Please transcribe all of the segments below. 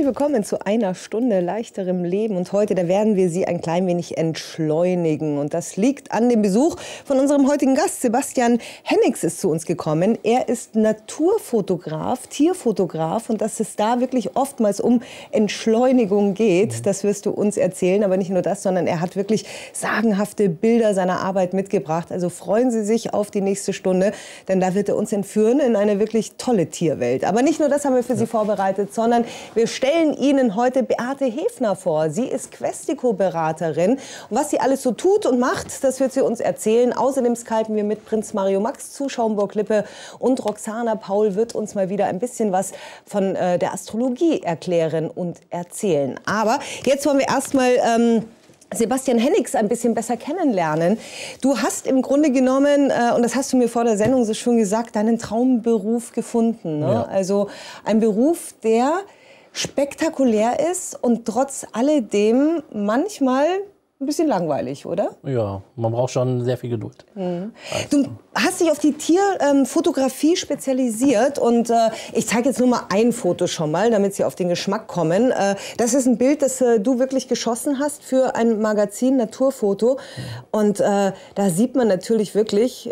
willkommen zu einer Stunde leichterem Leben. Und heute, da werden wir Sie ein klein wenig entschleunigen. Und das liegt an dem Besuch von unserem heutigen Gast. Sebastian Hennigs ist zu uns gekommen. Er ist Naturfotograf, Tierfotograf. Und dass es da wirklich oftmals um Entschleunigung geht, das wirst du uns erzählen. Aber nicht nur das, sondern er hat wirklich sagenhafte Bilder seiner Arbeit mitgebracht. Also freuen Sie sich auf die nächste Stunde, denn da wird er uns entführen in eine wirklich tolle Tierwelt. Aber nicht nur das haben wir für Sie vorbereitet, sondern wir stellen Ihnen heute Beate Hefner vor. Sie ist Questico-Beraterin. Und was sie alles so tut und macht, das wird sie uns erzählen. Außerdem skypen wir mit Prinz Mario Max zu Schaumburg-Lippe. Und Roxana Paul wird uns mal wieder ein bisschen was von der Astrologie erklären und erzählen. Aber jetzt wollen wir erstmal Sebastian Hennigs ein bisschen besser kennenlernen. Du hast im Grunde genommen, und das hast du mir vor der Sendung so schön gesagt, deinen Traumberuf gefunden. Ne? Ja. Also ein Beruf, der spektakulär ist und trotz alledem manchmal ein bisschen langweilig, oder? Ja, man braucht schon sehr viel Geduld. Du hast dich auf die Tierfotografie spezialisiert und ich zeige jetzt nur mal ein Foto schon mal, damit Sie auf den Geschmack kommen. Das ist ein Bild, das du wirklich geschossen hast für ein Magazin Naturfoto und da sieht man natürlich wirklich,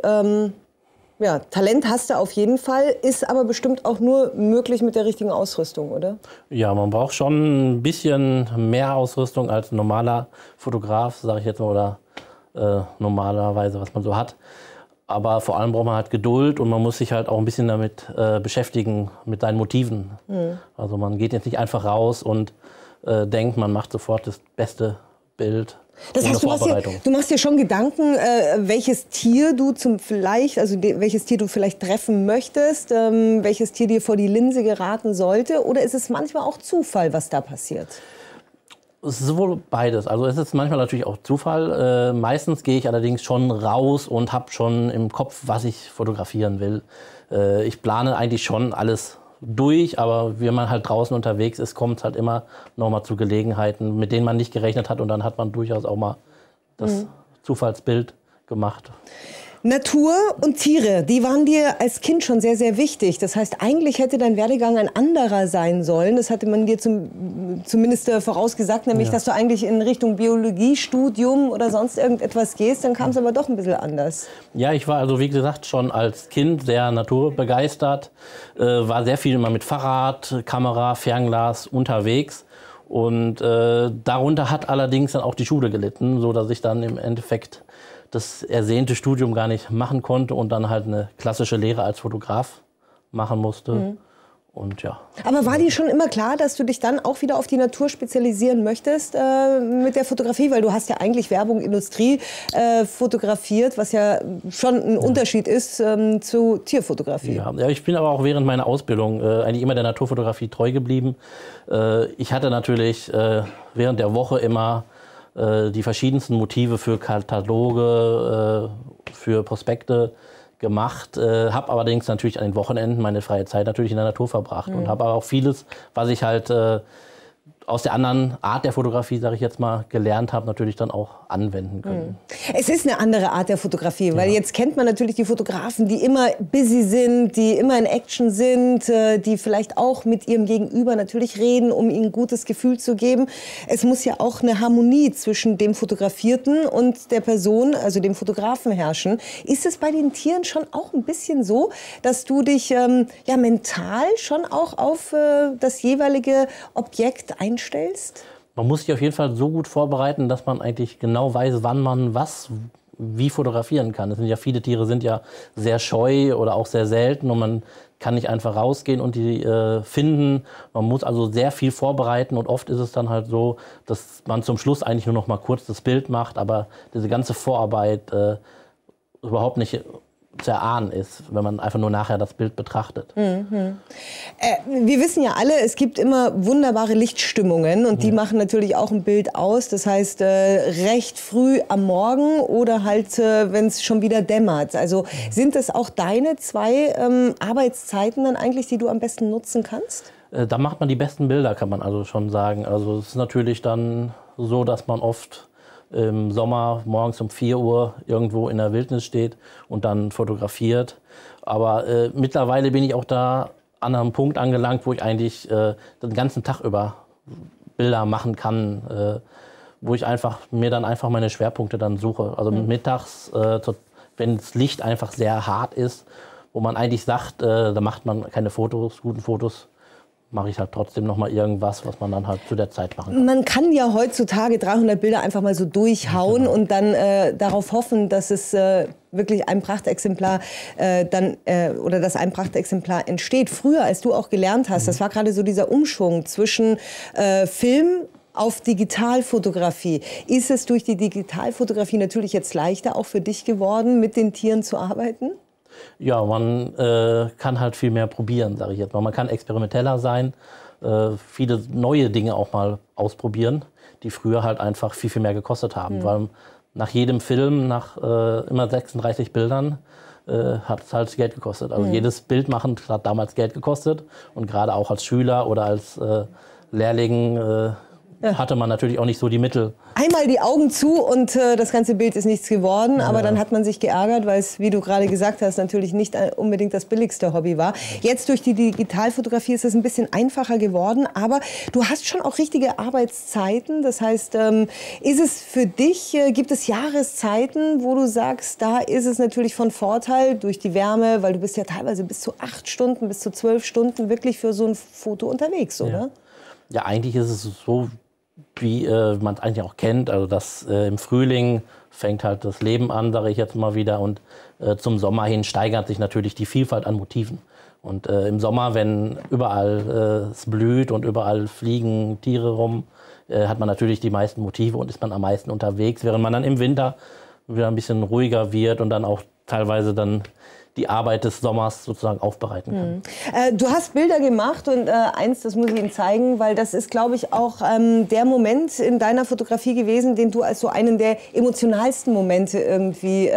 ja, Talent hast du auf jeden Fall, ist aber bestimmt auch nur möglich mit der richtigen Ausrüstung, oder? Ja, man braucht schon ein bisschen mehr Ausrüstung als ein normaler Fotograf, sage ich jetzt mal, oder normalerweise, was man so hat. Aber vor allem braucht man halt Geduld und man muss sich halt auch ein bisschen damit beschäftigen, mit seinen Motiven. Also man geht jetzt nicht einfach raus und denkt, man macht sofort das beste Bild. Das heißt, du machst dir schon Gedanken, welches Tier du welches Tier du vielleicht treffen möchtest, welches Tier dir vor die Linse geraten sollte, oder ist es manchmal auch Zufall, was da passiert? Es ist wohl beides. Also es ist manchmal natürlich auch Zufall. Meistens gehe ich allerdings schon raus und habe schon im Kopf, was ich fotografieren will. Ich plane eigentlich schon alles durch, aber wenn man halt draußen unterwegs ist, kommt es halt immer noch mal zu Gelegenheiten, mit denen man nicht gerechnet hat, und dann hat man durchaus auch mal das Zufallsbild gemacht. Natur und Tiere, die waren dir als Kind schon sehr, sehr wichtig. Das heißt, eigentlich hätte dein Werdegang ein anderer sein sollen. Das hatte man dir zumindest vorausgesagt, nämlich, dass du eigentlich in Richtung Biologiestudium oder sonst irgendetwas gehst. Dann kam es aber doch ein bisschen anders. Ja, ich war also, wie gesagt, schon als Kind sehr naturbegeistert, war sehr viel immer mit Fahrrad, Kamera, Fernglas unterwegs. Und darunter hat allerdings dann auch die Schule gelitten, so dass ich dann im Endeffekt das ersehnte Studium gar nicht machen konnte und dann halt eine klassische Lehre als Fotograf machen musste. Und ja. Aber war dir schon immer klar, dass du dich dann auch wieder auf die Natur spezialisieren möchtest mit der Fotografie? Weil du hast ja eigentlich Werbung, Industrie fotografiert, was ja schon ein Unterschied ist zu Tierfotografie. Ja, ich bin aber auch während meiner Ausbildung eigentlich immer der Naturfotografie treu geblieben. Ich hatte natürlich während der Woche immer die verschiedensten Motive für Kataloge, für Prospekte gemacht, habe allerdings natürlich an den Wochenenden meine freie Zeit natürlich in der Natur verbracht und habe aber auch vieles, was ich halt aus der anderen Art der Fotografie, sage ich jetzt mal, gelernt habe, natürlich dann auch anwenden können. Es ist eine andere Art der Fotografie, weil jetzt kennt man natürlich die Fotografen, die immer busy sind, die immer in Action sind, die vielleicht auch mit ihrem Gegenüber natürlich reden, um ihnen ein gutes Gefühl zu geben. Es muss ja auch eine Harmonie zwischen dem Fotografierten und der Person, also dem Fotografen, herrschen. Ist es bei den Tieren schon auch ein bisschen so, dass du dich ja mental schon auch auf das jeweilige Objekt einstellst? Man muss sich auf jeden Fall so gut vorbereiten, dass man eigentlich genau weiß, wann man was wie fotografieren kann. Es sind ja viele Tiere sind ja sehr scheu oder auch sehr selten und man kann nicht einfach rausgehen und die finden. Man muss also sehr viel vorbereiten und oft ist es dann halt so, dass man zum Schluss eigentlich nur noch mal kurz das Bild macht, aber diese ganze Vorarbeit überhaupt nicht zu erahnen ist, wenn man einfach nur nachher das Bild betrachtet. Wir wissen ja alle, es gibt immer wunderbare Lichtstimmungen und die machen natürlich auch ein Bild aus. Das heißt, recht früh am Morgen oder halt, wenn es schon wieder dämmert. Also sind das auch deine zwei Arbeitszeiten dann eigentlich, die du am besten nutzen kannst? Da macht man die besten Bilder, kann man also schon sagen. Also es ist natürlich dann so, dass man oft im Sommer morgens um 4 Uhr irgendwo in der Wildnis steht und dann fotografiert. Aber mittlerweile bin ich auch da an einem Punkt angelangt, wo ich eigentlich den ganzen Tag über Bilder machen kann, wo ich mir dann einfach meine Schwerpunkte dann suche. Also mittags, wenn das Licht einfach sehr hart ist, wo man eigentlich sagt, da macht man keine guten Fotos, mache ich halt trotzdem noch mal irgendwas, was man dann halt zu der Zeit machen kann. Man kann ja heutzutage 300 Bilder einfach mal so durchhauen und dann darauf hoffen, dass es wirklich ein Prachtexemplar dass ein Prachtexemplar entsteht. Früher, als du auch gelernt hast, das war gerade so dieser Umschwung zwischen Film auf Digitalfotografie. Ist es durch die Digitalfotografie natürlich jetzt leichter auch für dich geworden, mit den Tieren zu arbeiten? Ja, man kann halt viel mehr probieren, sage ich jetzt mal. Man kann experimenteller sein, viele neue Dinge auch mal ausprobieren, die früher halt einfach viel, viel mehr gekostet haben. Weil nach jedem Film, nach immer 36 Bildern, hat es halt Geld gekostet. Also jedes Bild machen hat damals Geld gekostet. Und gerade auch als Schüler oder als Lehrling hatte man natürlich auch nicht so die Mittel. Einmal die Augen zu und das ganze Bild ist nichts geworden, aber dann hat man sich geärgert, weil es, wie du gerade gesagt hast, natürlich nicht unbedingt das billigste Hobby war. Jetzt durch die Digitalfotografie ist es ein bisschen einfacher geworden, aber du hast schon auch richtige Arbeitszeiten. Das heißt, ist es für dich, gibt es Jahreszeiten, wo du sagst, da ist es natürlich von Vorteil durch die Wärme, weil du bist ja teilweise bis zu 8 Stunden, bis zu 12 Stunden wirklich für so ein Foto unterwegs, oder? Ja, eigentlich ist es so, wie man es eigentlich auch kennt, also dass im Frühling fängt halt das Leben an, sage ich jetzt mal wieder, und zum Sommer hin steigert sich natürlich die Vielfalt an Motiven. Und im Sommer, wenn überall es blüht und überall fliegen Tiere rum, hat man natürlich die meisten Motive und ist man am meisten unterwegs, während man dann im Winter wieder ein bisschen ruhiger wird und dann auch teilweise dann die Arbeit des Sommers sozusagen aufbereiten kann. Du hast Bilder gemacht und eins, das muss ich Ihnen zeigen, weil das ist, glaube ich, auch der Moment in deiner Fotografie gewesen, den du als so einen der emotionalsten Momente irgendwie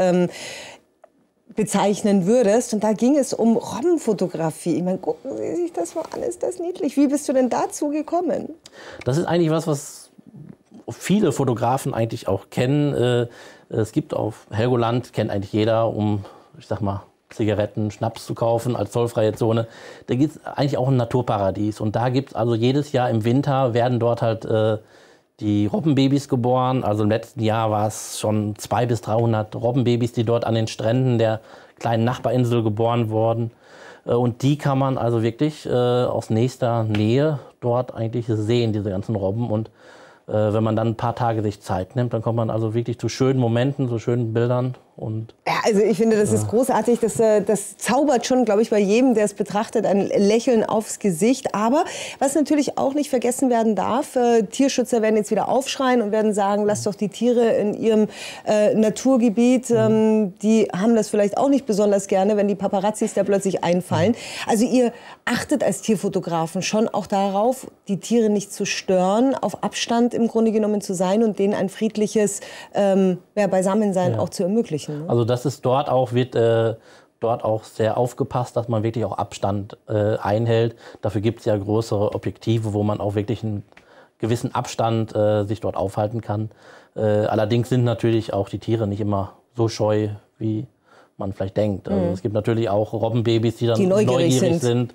bezeichnen würdest. Und da ging es um Robbenfotografie. Ich meine, gucken Sie sich das mal an, ist das niedlich? Wie bist du denn dazu gekommen? Das ist eigentlich was viele Fotografen eigentlich auch kennen. Es gibt auf Helgoland, kennt eigentlich jeder, ich sag mal, Zigaretten, Schnaps zu kaufen als zollfreie Zone. Da gibt es eigentlich auch ein Naturparadies. Und da gibt es also jedes Jahr im Winter werden dort halt die Robbenbabys geboren. Also im letzten Jahr war es schon 200 bis 300 Robbenbabys, die dort an den Stränden der kleinen Nachbarinsel geboren wurden. Und die kann man also wirklich aus nächster Nähe dort eigentlich sehen, diese ganzen Robben. Und wenn man dann ein paar Tage sich Zeit nimmt, dann kommt man also wirklich zu schönen Momenten, zu schönen Bildern. Und ja, also ich finde, das ist großartig. Das zaubert schon, glaube ich, bei jedem, der es betrachtet, ein Lächeln aufs Gesicht. Aber was natürlich auch nicht vergessen werden darf, Tierschützer werden jetzt wieder aufschreien und werden sagen, lasst doch die Tiere in ihrem Naturgebiet. Die haben das vielleicht auch nicht besonders gerne, wenn die Paparazzis da plötzlich einfallen. Also ihr achtet als Tierfotografen schon auch darauf, die Tiere nicht zu stören, auf Abstand im Grunde genommen zu sein und denen ein friedliches Beisammensein auch zu ermöglichen. Also das ist wird dort auch sehr aufgepasst, dass man wirklich auch Abstand einhält. Dafür gibt es ja größere Objektive, wo man auch wirklich einen gewissen Abstand sich dort aufhalten kann. Allerdings sind natürlich auch die Tiere nicht immer so scheu, wie man vielleicht denkt. Also es gibt natürlich auch Robbenbabys, die dann neugierig sind,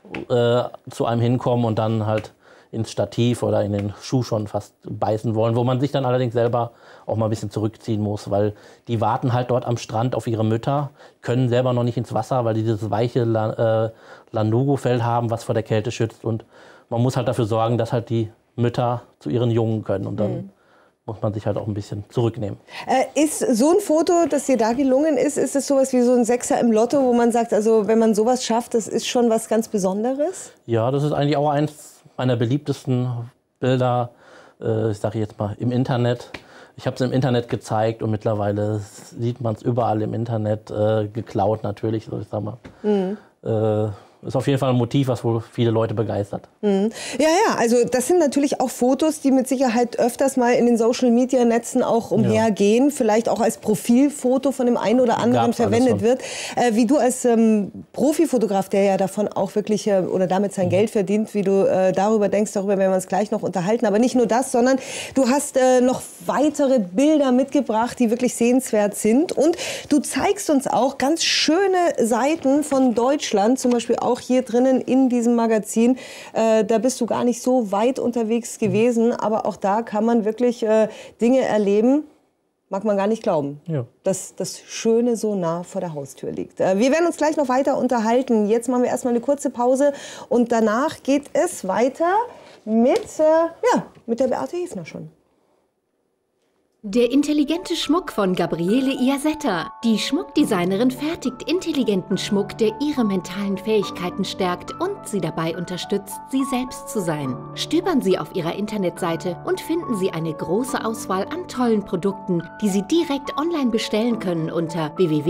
zu einem hinkommen und dann halt ins Stativ oder in den Schuh schon fast beißen wollen, wo man sich dann allerdings selber auch mal ein bisschen zurückziehen muss, weil die warten halt dort am Strand auf ihre Mütter, können selber noch nicht ins Wasser, weil die dieses weiche Lanugo-Fell haben, was vor der Kälte schützt, und man muss halt dafür sorgen, dass halt die Mütter zu ihren Jungen können, und dann muss man sich halt auch ein bisschen zurücknehmen. Ist so ein Foto, das dir da gelungen ist es sowas wie so ein Sechser im Lotto, wo man sagt, also wenn man sowas schafft, das ist schon was ganz Besonderes? Ja, das ist eigentlich auch eins meiner beliebtesten Bilder, ich sage jetzt mal, im Internet. Ich habe es im Internet gezeigt und mittlerweile sieht man es überall im Internet, geklaut natürlich, so ich sag mal. Ist auf jeden Fall ein Motiv, was wohl viele Leute begeistert. Ja, also das sind natürlich auch Fotos, die mit Sicherheit öfters mal in den Social-Media-Netzen auch umhergehen, vielleicht auch als Profilfoto von dem einen oder anderen verwendet wird. Wie du als Profifotograf, der ja davon auch wirklich oder damit sein Geld verdient, wie du darüber denkst, darüber werden wir uns gleich noch unterhalten. Aber nicht nur das, sondern du hast noch weitere Bilder mitgebracht, die wirklich sehenswert sind. Und du zeigst uns auch ganz schöne Seiten von Deutschland, zum Beispiel auch auch hier drinnen in diesem Magazin. Da bist du gar nicht so weit unterwegs gewesen, aber auch da kann man wirklich Dinge erleben, mag man gar nicht glauben, dass das Schöne so nah vor der Haustür liegt. Wir werden uns gleich noch weiter unterhalten. Jetzt machen wir erstmal eine kurze Pause und danach geht es weiter mit der Beate Hefner schon. Der intelligente Schmuck von Gabriele Iasetta. Die Schmuckdesignerin fertigt intelligenten Schmuck, der ihre mentalen Fähigkeiten stärkt und sie dabei unterstützt, sie selbst zu sein. Stöbern Sie auf ihrer Internetseite und finden Sie eine große Auswahl an tollen Produkten, die Sie direkt online bestellen können unter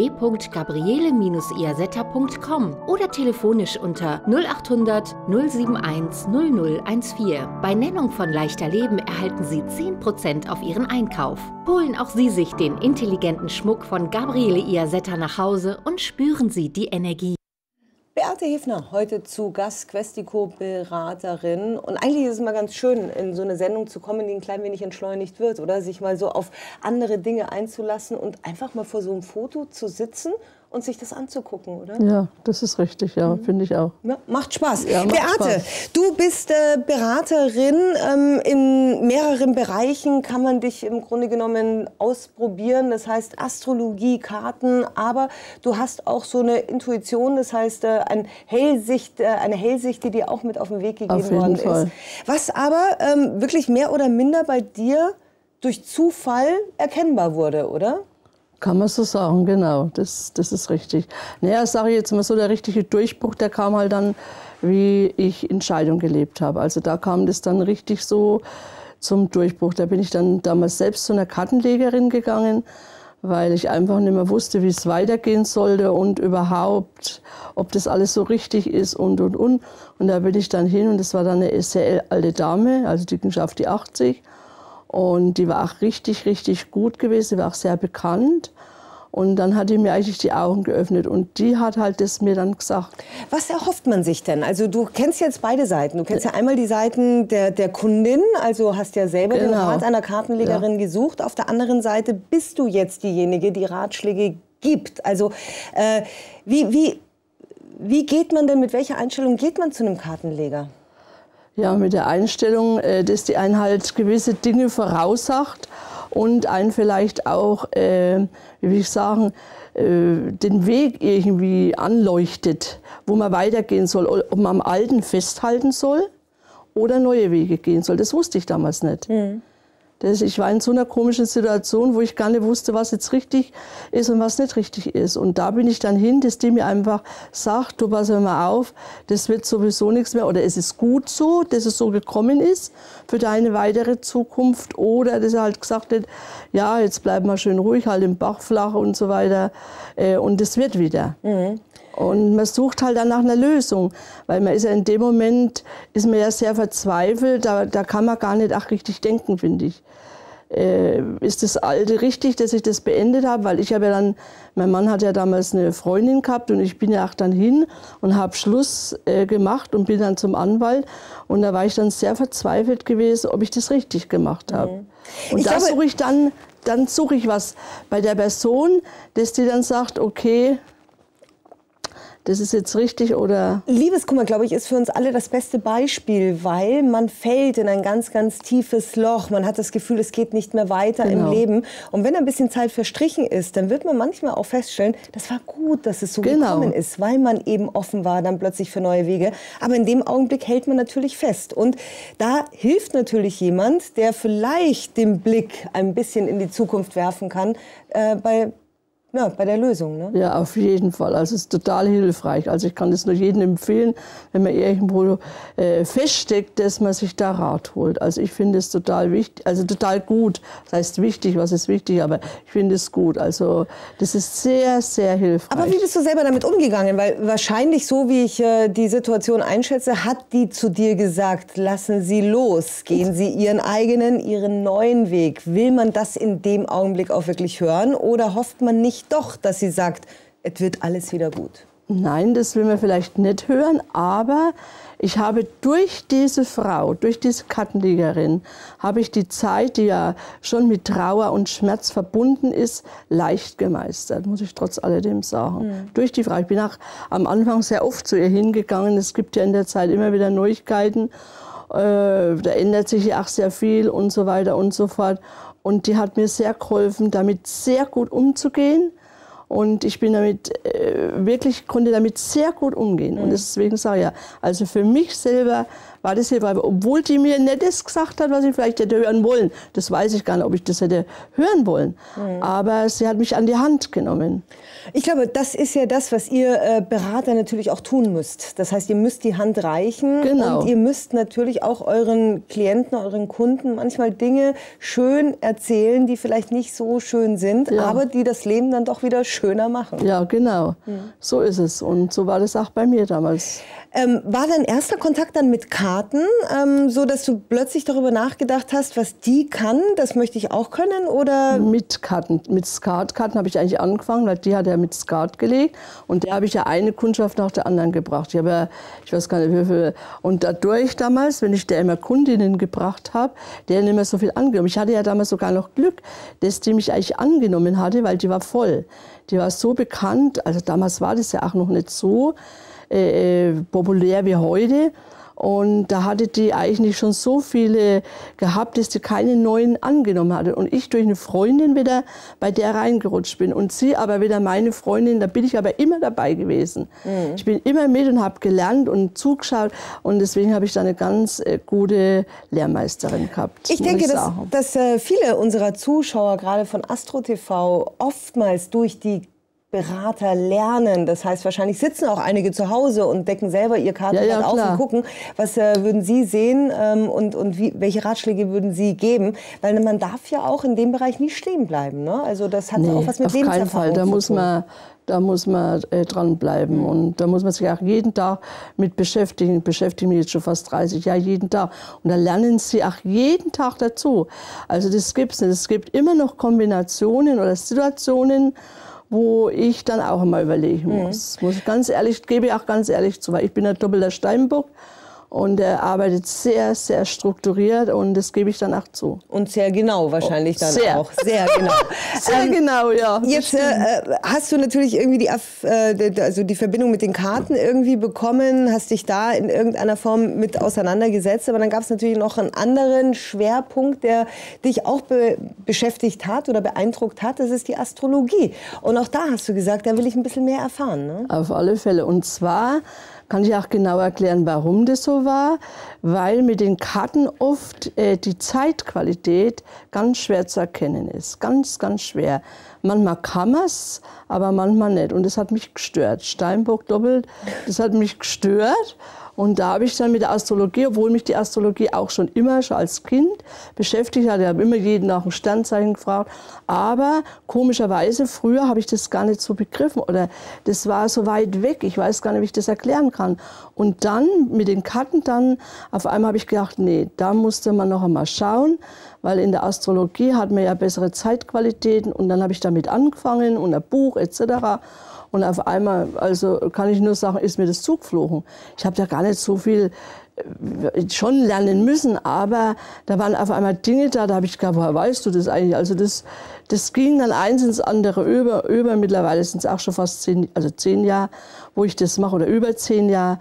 www.gabriele-iasetta.com oder telefonisch unter 0800 071 0014. Bei Nennung von Leichter Leben erhalten Sie 10% auf Ihren Einkauf. Holen auch Sie sich den intelligenten Schmuck von Gabriele Iasetta nach Hause und spüren Sie die Energie. Beate Hefner, heute zu Gast, Questico-Beraterin. Und eigentlich ist es mal ganz schön, in so eine Sendung zu kommen, die ein klein wenig entschleunigt wird, oder? Sich mal so auf andere Dinge einzulassen und einfach mal vor so einem Foto zu sitzen und sich das anzugucken, oder? Ja, das ist richtig, ja, finde ich auch. Ja, macht Spaß. Ja, macht Beate, Spaß. Du bist Beraterin. In mehreren Bereichen kann man dich im Grunde genommen ausprobieren. Das heißt Astrologie, Karten, aber du hast auch so eine Intuition, das heißt eine Hellsicht, die dir auch mit auf den Weg gegeben worden ist. Was aber wirklich mehr oder minder bei dir durch Zufall erkennbar wurde, oder? Kann man so sagen, genau, das ist richtig. Naja, sage ich jetzt mal so, der richtige Durchbruch, der kam halt dann, wie ich in Scheidung gelebt habe. Also da kam das dann richtig so zum Durchbruch. Da bin ich dann damals selbst zu einer Kartenlegerin gegangen, weil ich einfach nicht mehr wusste, wie es weitergehen sollte und überhaupt, ob das alles so richtig ist und. Und da bin ich dann hin und das war dann eine sehr alte Dame, also die ging auf die 80. Und die war auch richtig, richtig gut gewesen, die war auch sehr bekannt. Und dann hat die mir eigentlich die Augen geöffnet und die hat halt das mir dann gesagt. Was erhofft man sich denn? Also du kennst jetzt beide Seiten. Du kennst ja einmal die Seiten der Kundin, also hast ja selber den Rat einer Kartenlegerin gesucht. Auf der anderen Seite bist du jetzt diejenige, die Ratschläge gibt. Also wie geht man denn, mit welcher Einstellung geht man zu einem Kartenleger? Ja, mit der Einstellung, dass die einen halt gewisse Dinge voraussagt und einen vielleicht auch, wie will ich sagen, den Weg irgendwie anleuchtet, wo man weitergehen soll, ob man am Alten festhalten soll oder neue Wege gehen soll. Das wusste ich damals nicht. Ich war in so einer komischen Situation, wo ich gar nicht wusste, was jetzt richtig ist und was nicht richtig ist. Und da bin ich dann hin, dass die mir einfach sagt, du pass mal auf, das wird sowieso nichts mehr. Oder es ist gut so, dass es so gekommen ist für deine weitere Zukunft. Oder dass er halt gesagt hat, ja, jetzt bleib mal schön ruhig, halt im Bach flach und so weiter. Und das wird wieder. Und man sucht halt dann nach einer Lösung, weil man ist ja in dem Moment, ist man ja sehr verzweifelt, da kann man gar nicht auch richtig denken, finde ich. Ist das Alte richtig, dass ich das beendet habe? Weil ich habe ja dann, mein Mann hat ja damals eine Freundin gehabt und ich bin ja auch dann hin und habe Schluss gemacht und bin dann zum Anwalt. Und da war ich dann sehr verzweifelt gewesen, ob ich das richtig gemacht habe. Und da suche ich dann suche ich was bei der Person, dass die dann sagt, okay, das ist jetzt richtig oder... Liebeskummer, glaube ich, ist für uns alle das beste Beispiel, weil man fällt in ein ganz, ganz tiefes Loch. Man hat das Gefühl, es geht nicht mehr weiter im Leben. Und wenn ein bisschen Zeit verstrichen ist, dann wird man manchmal auch feststellen, das war gut, dass es so gekommen ist, weil man eben offen war dann plötzlich für neue Wege. Aber in dem Augenblick hält man natürlich fest. Und da hilft natürlich jemand, der vielleicht den Blick ein bisschen in die Zukunft werfen kann, bei der Lösung, ne? Ja, auf jeden Fall. Also es ist total hilfreich. Also ich kann das nur jedem empfehlen, wenn man irgendwo feststeckt, dass man sich da Rat holt. Also ich finde es total wichtig, also total gut. Das heißt wichtig, was ist wichtig, aber ich finde es gut. Also das ist sehr, sehr hilfreich. Aber wie bist du selber damit umgegangen? Weil wahrscheinlich, so wie ich die Situation einschätze, hat die zu dir gesagt, lassen Sie los, gehen Sie Ihren neuen Weg. Will man das in dem Augenblick auch wirklich hören oder hofft man nicht doch, dass sie sagt, es wird alles wieder gut? Nein, das will man vielleicht nicht hören, aber ich habe durch diese Frau, durch diese Kartenlegerin, habe ich die Zeit, die ja schon mit Trauer und Schmerz verbunden ist, leicht gemeistert, muss ich trotz alledem sagen. Durch die Frau. Ich bin auch am Anfang sehr oft zu ihr hingegangen. Es gibt ja in der Zeit immer wieder Neuigkeiten. Da ändert sich ja auch sehr viel und so weiter und so fort. Und die hat mir sehr geholfen, damit sehr gut umzugehen. Und ich bin damit konnte damit sehr gut umgehen. Und deswegen sage ich ja, also für mich selber war das hilfreich, obwohl die mir nicht das gesagt hat, was ich vielleicht hätte hören wollen. Das weiß ich gar nicht, ob ich das hätte hören wollen. Aber sie hat mich an die Hand genommen. Ich glaube, das ist ja das, was ihr Berater natürlich auch tun müsst. Das heißt, ihr müsst die Hand reichen. Genau. Und ihr müsst natürlich auch euren Klienten, euren Kunden manchmal Dinge schön erzählen, die vielleicht nicht so schön sind, aber die das Leben dann doch wieder schöner machen. Ja, genau. So ist es. Und so war das auch bei mir damals. War dein erster Kontakt dann mit Karten, so dass du plötzlich darüber nachgedacht hast, was die kann, das möchte ich auch können, oder? Mit Karten, mit Skatkarten habe ich eigentlich angefangen, weil die hat ja mit Skat gelegt und der habe ich ja eine Kundschaft nach der anderen gebracht. Ich habe ja, ich weiß gar nicht wie viel, und dadurch damals, wenn ich der immer Kundinnen gebracht habe, der nicht mehr so viel angenommen. Ich hatte ja damals sogar noch Glück, dass die mich eigentlich angenommen hatte, weil die war voll. Die war so bekannt, also damals war das ja auch noch nicht so populär wie heute. Und da hatte die eigentlich schon so viele gehabt, dass die keine neuen angenommen hatte. Und ich durch eine Freundin wieder bei der reingerutscht bin. Und sie aber wieder meine Freundin, da bin ich aber immer dabei gewesen. Ich bin immer mit und habe gelernt und zugeschaut. Und deswegen habe ich da eine ganz gute Lehrmeisterin gehabt. Ich denke, dass viele unserer Zuschauer, gerade von Astro TV, oftmals durch die Berater lernen. Das heißt, wahrscheinlich sitzen auch einige zu Hause und decken selber ihr Kartenblatt auf und gucken, was würden Sie sehen und welche Ratschläge würden Sie geben. Weil man darf ja auch in dem Bereich nicht stehen bleiben. Ne? Also das hat auch was mit Lebenserfahrung zu tun. Da muss man dranbleiben und da muss man sich auch jeden Tag mit beschäftigen. Ich beschäftige mich jetzt schon fast 30 Jahre, jeden Tag. Und da lernen Sie auch jeden Tag dazu. Also das gibt's nicht. Es gibt immer noch Kombinationen oder Situationen, wo ich dann auch mal überlegen muss. Muss ich ganz ehrlich, gebe ich auch ganz ehrlich zu, weil ich bin ein doppelter Steinbock und er arbeitet sehr, sehr strukturiert und das gebe ich dann auch zu. Und sehr genau wahrscheinlich dann auch. Sehr genau. Sehr genau, ja. Jetzt hast du natürlich irgendwie die Verbindung mit den Karten irgendwie bekommen, hast dich da in irgendeiner Form mit auseinandergesetzt, aber dann gab es natürlich noch einen anderen Schwerpunkt, der dich auch beschäftigt hat oder beeindruckt hat, das ist die Astrologie. Und auch da hast du gesagt, da will ich ein bisschen mehr erfahren. Ne? Auf alle Fälle. Und zwar kann ich auch genau erklären, warum das so war, weil mit den Karten oft die Zeitqualität ganz schwer zu erkennen ist. Ganz, ganz schwer. Manchmal kann man es, aber manchmal nicht. Und das hat mich gestört. Steinbock doppelt, das hat mich gestört. Und da habe ich dann mit der Astrologie, obwohl mich die Astrologie auch schon als Kind beschäftigt hat, ich habe immer jeden nach dem Sternzeichen gefragt, aber komischerweise früher habe ich das gar nicht so begriffen oder das war so weit weg, ich weiß gar nicht, wie ich das erklären kann. Und dann mit den Karten auf einmal habe ich gedacht, nee, da musste man noch einmal schauen, weil in der Astrologie hat man ja bessere Zeitqualitäten und dann habe ich damit angefangen und ein Buch etc. Und auf einmal, also kann ich nur sagen, ist mir das zugeflogen. Ich habe da gar nicht so viel schon lernen müssen, aber da waren auf einmal Dinge da habe ich gedacht, woher weißt du das eigentlich? Also das ging dann eins ins andere über. Mittlerweile sind es auch schon fast 10 Jahre, wo ich das mache oder über 10 Jahre.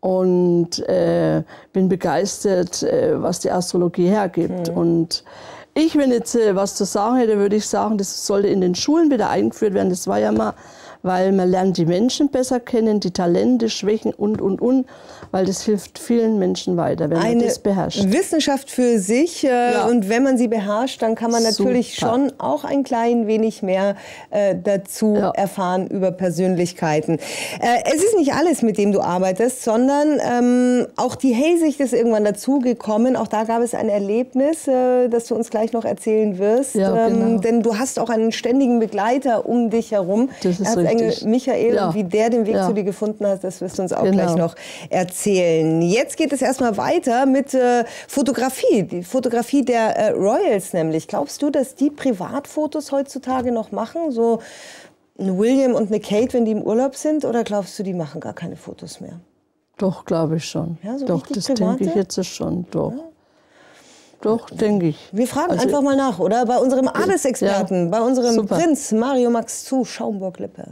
Und bin begeistert, was die Astrologie hergibt. Und ich, wenn jetzt was zu sagen hätte, würde ich sagen, das sollte in den Schulen wieder eingeführt werden. Das war ja mal, weil man lernt die Menschen besser kennen, die Talente, Schwächen und, weil das hilft vielen Menschen weiter, wenn man das beherrscht. Eine Wissenschaft für sich und wenn man sie beherrscht, dann kann man natürlich schon auch ein klein wenig mehr dazu erfahren über Persönlichkeiten. Es ist nicht alles, mit dem du arbeitest, sondern auch die Hellsicht ist irgendwann dazugekommen. Auch da gab es ein Erlebnis, das du uns gleich noch erzählen wirst. Ja, genau. Denn du hast auch einen ständigen Begleiter um dich herum. Das ist richtig. Michael, und wie der den Weg zu dir gefunden hat, das wirst du uns auch gleich noch erzählen. Jetzt geht es erstmal weiter mit Fotografie. Die Fotografie der Royals nämlich. Glaubst du, dass die Privatfotos heutzutage noch machen? So Ein William und eine Kate, wenn die im Urlaub sind, oder glaubst du, die machen gar keine Fotos mehr? Doch, glaube ich schon. Ja, so doch, das denke ich jetzt schon, doch. Ja. Doch, denke ich. Wir fragen einfach mal nach, oder? Bei unserem Adelsexperten, bei unserem Prinz Mario Max zu Schaumburg-Lippe.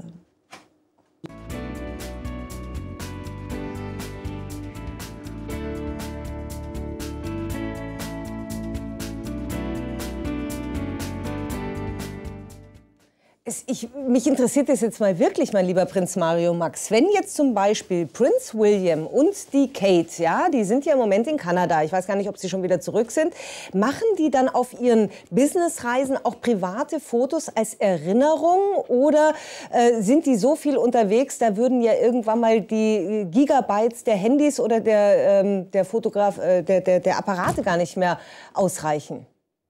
Mich interessiert das jetzt mal wirklich, mein lieber Prinz Mario Max. Wenn jetzt zum Beispiel Prinz William und die Kate, ja, die sind ja im Moment in Kanada, ich weiß gar nicht, ob sie schon wieder zurück sind, machen die dann auf ihren Businessreisen auch private Fotos als Erinnerung oder sind die so viel unterwegs, da würden ja irgendwann mal die Gigabytes der Handys oder der Apparate gar nicht mehr ausreichen?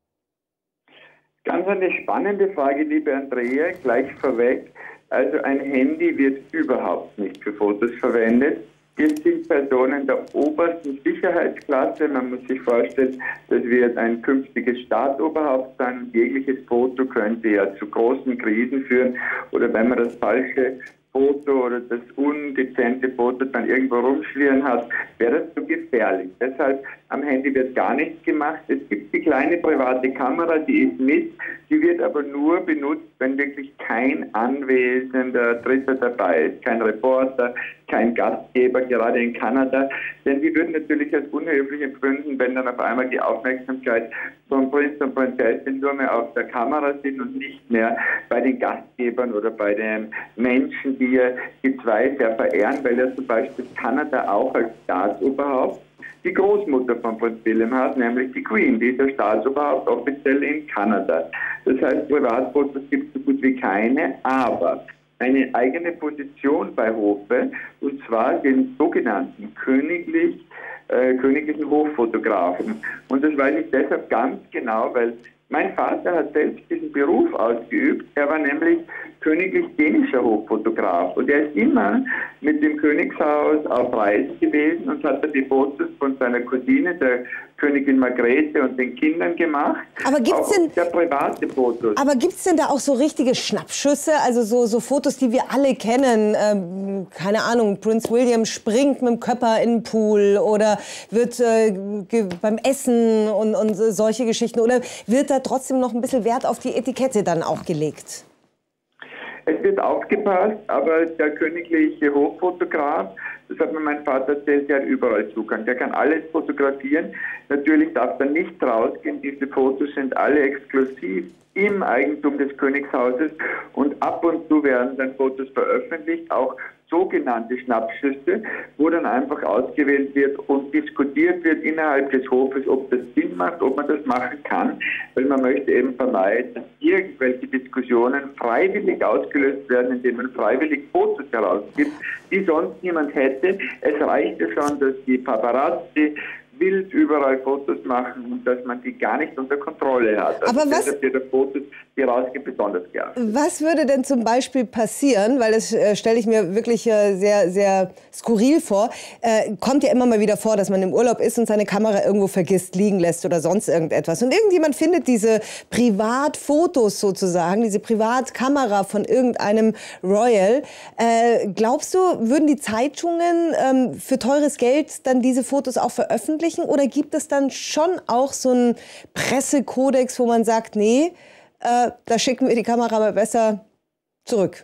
Ganz eine spannende Frage, liebe Andrea, gleich vorweg. Also ein Handy wird überhaupt nicht für Fotos verwendet. Wir sind Personen der obersten Sicherheitsklasse. Man muss sich vorstellen, das wird ein künftiges Staatsoberhaupt sein. Jegliches Foto könnte ja zu großen Krisen führen. Oder wenn man das falsche Foto oder das undezente Foto dann irgendwo rumschwirren hat, wäre das zu gefährlich. Deshalb am Handy wird gar nichts gemacht. Es gibt die kleine private Kamera, die ist mit, die wird aber nur benutzt, wenn wirklich kein anwesender Dritter dabei ist, kein Reporter, kein Gastgeber, gerade in Kanada, denn die würden natürlich als unhöflich empfinden, wenn dann auf einmal die Aufmerksamkeit von Prinz und Prinzessin nur mehr auf der Kamera sind und nicht mehr bei den Gastgebern oder bei den Menschen, die ja die zwei sehr verehren, weil ja zum Beispiel Kanada auch als Staatsoberhaupt die Großmutter von Prinz William hat, nämlich die Queen, die ist der Staatsoberhaupt offiziell in Kanada. Das heißt, Privatfotos gibt es so gut wie keine, aber eine eigene Position bei Hofe, und zwar den sogenannten königlichen Hoffotografen. Und das weiß ich deshalb ganz genau, weil mein Vater hat selbst diesen Beruf ausgeübt. Er war nämlich königlich dänischer Hoffotograf. Und er ist immer mit dem Königshaus auf Reisen gewesen und hat dann die Fotos von seiner Cousine, der Königin Margrethe, und den Kindern gemacht. Aber gibt's denn, der private Fotos. Aber gibt es denn da auch so richtige Schnappschüsse? Also so Fotos, die wir alle kennen? Keine Ahnung, Prinz William springt mit dem Köpper in den Pool oder wird beim Essen und solche Geschichten. Oder wird da trotzdem noch ein bisschen Wert auf die Etikette dann auch gelegt? Es wird aufgepasst, aber der königliche Hoffotograf, das hat mir mein Vater erzählt, der hat überall Zugang. Der kann alles fotografieren. Natürlich darf er nicht rausgehen. Diese Fotos sind alle exklusiv im Eigentum des Königshauses und ab und zu werden dann Fotos veröffentlicht, auch sogenannte Schnappschüsse, wo dann einfach ausgewählt wird und diskutiert wird innerhalb des Hofes, ob das Sinn macht, ob man das machen kann, weil man möchte eben vermeiden, dass irgendwelche Diskussionen freiwillig ausgelöst werden, indem man freiwillig Fotos herausgibt, die sonst niemand hätte. Es reicht ja schon, dass die Paparazzi wild überall Fotos machen und dass man die gar nicht unter Kontrolle hat. Also aber deshalb wird der Fotos, die rausgibt, besonders geachtet. Was würde denn zum Beispiel passieren, weil das stelle ich mir wirklich sehr, sehr skurril vor, kommt ja immer mal wieder vor, dass man im Urlaub ist und seine Kamera irgendwo vergisst, liegen lässt oder sonst irgendetwas. Und irgendjemand findet diese Privatfotos sozusagen, diese Privatkamera von irgendeinem Royal. Glaubst du, würden die Zeitungen für teures Geld dann diese Fotos auch veröffentlichen? Oder gibt es dann schon auch so einen Pressekodex, wo man sagt, nee, da schicken wir die Kamera mal besser zurück?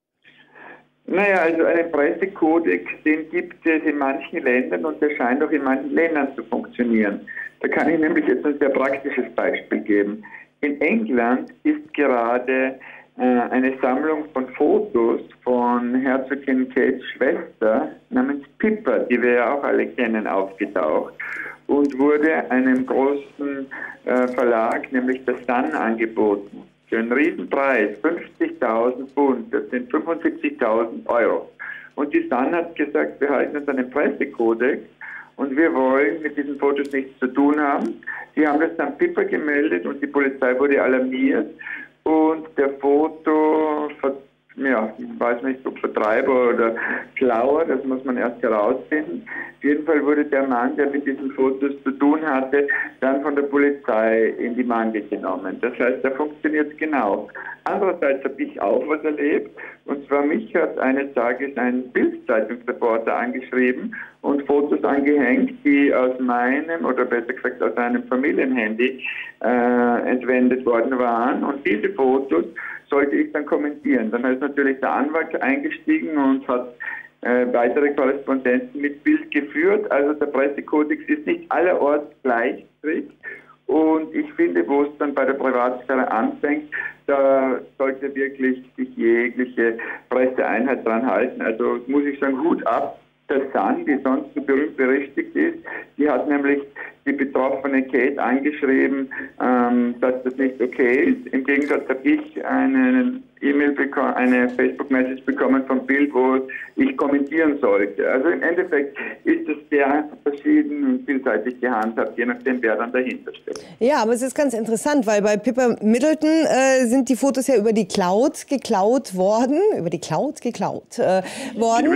Naja, also einen Pressekodex, den gibt es in manchen Ländern und der scheint auch in manchen Ländern zu funktionieren. Da kann ich nämlich jetzt ein sehr praktisches Beispiel geben. In England ist gerade eine Sammlung von Fotos von Herzogin Kates Schwester namens Pippa, die wir ja auch alle kennen, aufgetaucht und wurde einem großen Verlag, nämlich der Sun, angeboten. Für einen Riesenpreis, 50.000 Pfund, das sind 75.000 Euro. Und die Sun hat gesagt, wir halten uns an den Pressekodex und wir wollen mit diesen Fotos nichts zu tun haben. Die haben das dann Pippa gemeldet und die Polizei wurde alarmiert. Und der ja, ich weiß nicht, ob Vertreiber oder Klauer, das muss man erst herausfinden. Auf jeden Fall wurde der Mann, der mit diesen Fotos zu tun hatte, dann von der Polizei in die Mangel genommen. Das heißt, da funktioniert es genau. Andererseits habe ich auch was erlebt, und zwar mich hat eines Tages ein Bild-Zeitungsreporter angeschrieben und Fotos angehängt, die aus meinem, oder besser gesagt aus einem Familienhandy entwendet worden waren, und diese Fotos sollte ich dann kommentieren. Dann ist natürlich der Anwalt eingestiegen und hat weitere Korrespondenzen mit Bild geführt. Also der Pressekodex ist nicht allerorts gleich strikt. Und ich finde, wo es dann bei der Privatsphäre anfängt, da sollte wirklich sich jegliche Presseeinheit dran halten. Also muss ich sagen, Hut ab. Der Sun, die sonst so berühmt berüchtigt ist, die hat nämlich die betroffene Kate angeschrieben, dass das nicht okay ist. Im Gegensatz habe ich eine E-Mail bekommen, eine Facebook-Message bekommen vom Bild, wo ich kommentieren sollte. Also im Endeffekt ist es sehr verschieden und vielseitig gehandhabt, je nachdem, wer dann dahinter steht. Ja, aber es ist ganz interessant, weil bei Pippa Middleton sind die Fotos ja über die Cloud geklaut worden. Über die Cloud geklaut worden.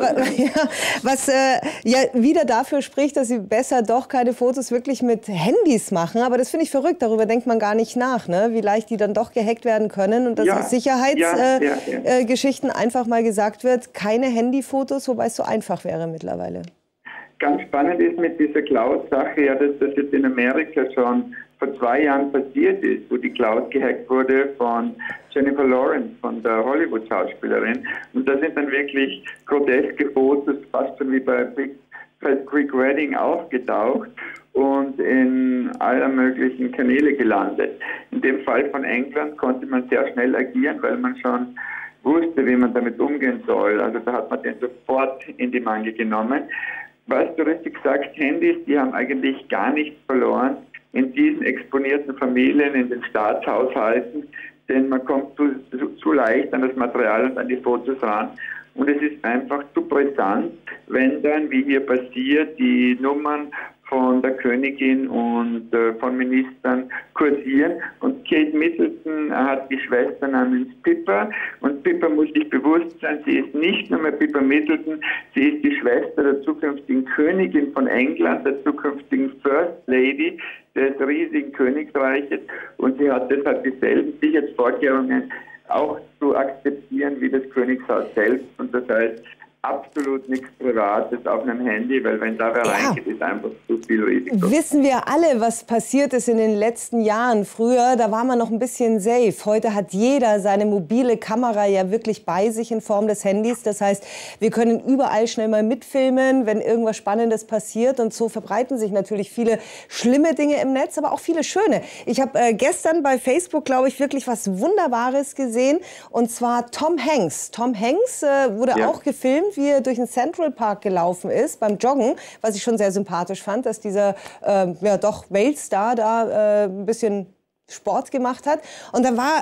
Ja, was ja wieder dafür spricht, dass sie besser doch keine Fotos wirklich mit Handys machen. Aber das finde ich verrückt. Darüber denkt man gar nicht nach, ne? Wie leicht die dann doch gehackt werden können. Und dass aus Sicherheitsgeschichten einfach mal gesagt wird, keine Handyfotos, wobei es so einfach wäre mittlerweile. Ganz spannend ist mit dieser Cloud-Sache ja, dass das jetzt in Amerika schon vor 2 Jahren passiert ist, wo die Cloud gehackt wurde von Jennifer Lawrence, von der Hollywood-Schauspielerin. Und da sind dann wirklich groteske Fotos, fast schon wie bei Fat Creek Wedding, aufgetaucht und in aller möglichen Kanäle gelandet. In dem Fall von England konnte man sehr schnell agieren, weil man schon wusste, wie man damit umgehen soll. Also da hat man den sofort in die Mangel genommen. Was du richtig sagst, Handys, die haben eigentlich gar nichts verloren in diesen exponierten Familien, in den Staatshaushalten, denn man kommt zu leicht an das Material und an die Fotos ran. Und es ist einfach zu brisant, wenn dann, wie hier passiert, die Nummern von der Königin und von Ministern kursieren. Und Kate Middleton hat die Schwester namens Pippa. Und Pippa muss sich bewusst sein, sie ist nicht nur mehr Pippa Middleton, sie ist die Schwester der zukünftigen Königin von England, der zukünftigen First Lady des riesigen Königreiches. Und sie hat deshalb dieselben Sicherheitsvorkehrungen auch zu akzeptieren wie das Königshaus selbst. Und das heißt, absolut nichts Privates auf einem Handy, weil wenn da wer reingeht, ist einfach zu viel Risiko. Wissen wir alle, was passiert ist in den letzten Jahren. Früher, da war man noch ein bisschen safe. Heute hat jeder seine mobile Kamera ja wirklich bei sich in Form des Handys. Das heißt, wir können überall schnell mal mitfilmen, wenn irgendwas Spannendes passiert. Und so verbreiten sich natürlich viele schlimme Dinge im Netz, aber auch viele schöne. Ich habe gestern bei Facebook, glaube ich, wirklich was Wunderbares gesehen. Und zwar Tom Hanks. Tom Hanks wurde auch gefilmt, wie er durch den Central Park gelaufen ist beim Joggen, was ich schon sehr sympathisch fand, dass dieser ja doch Weltstar da ein bisschen Sport gemacht hat. Und da war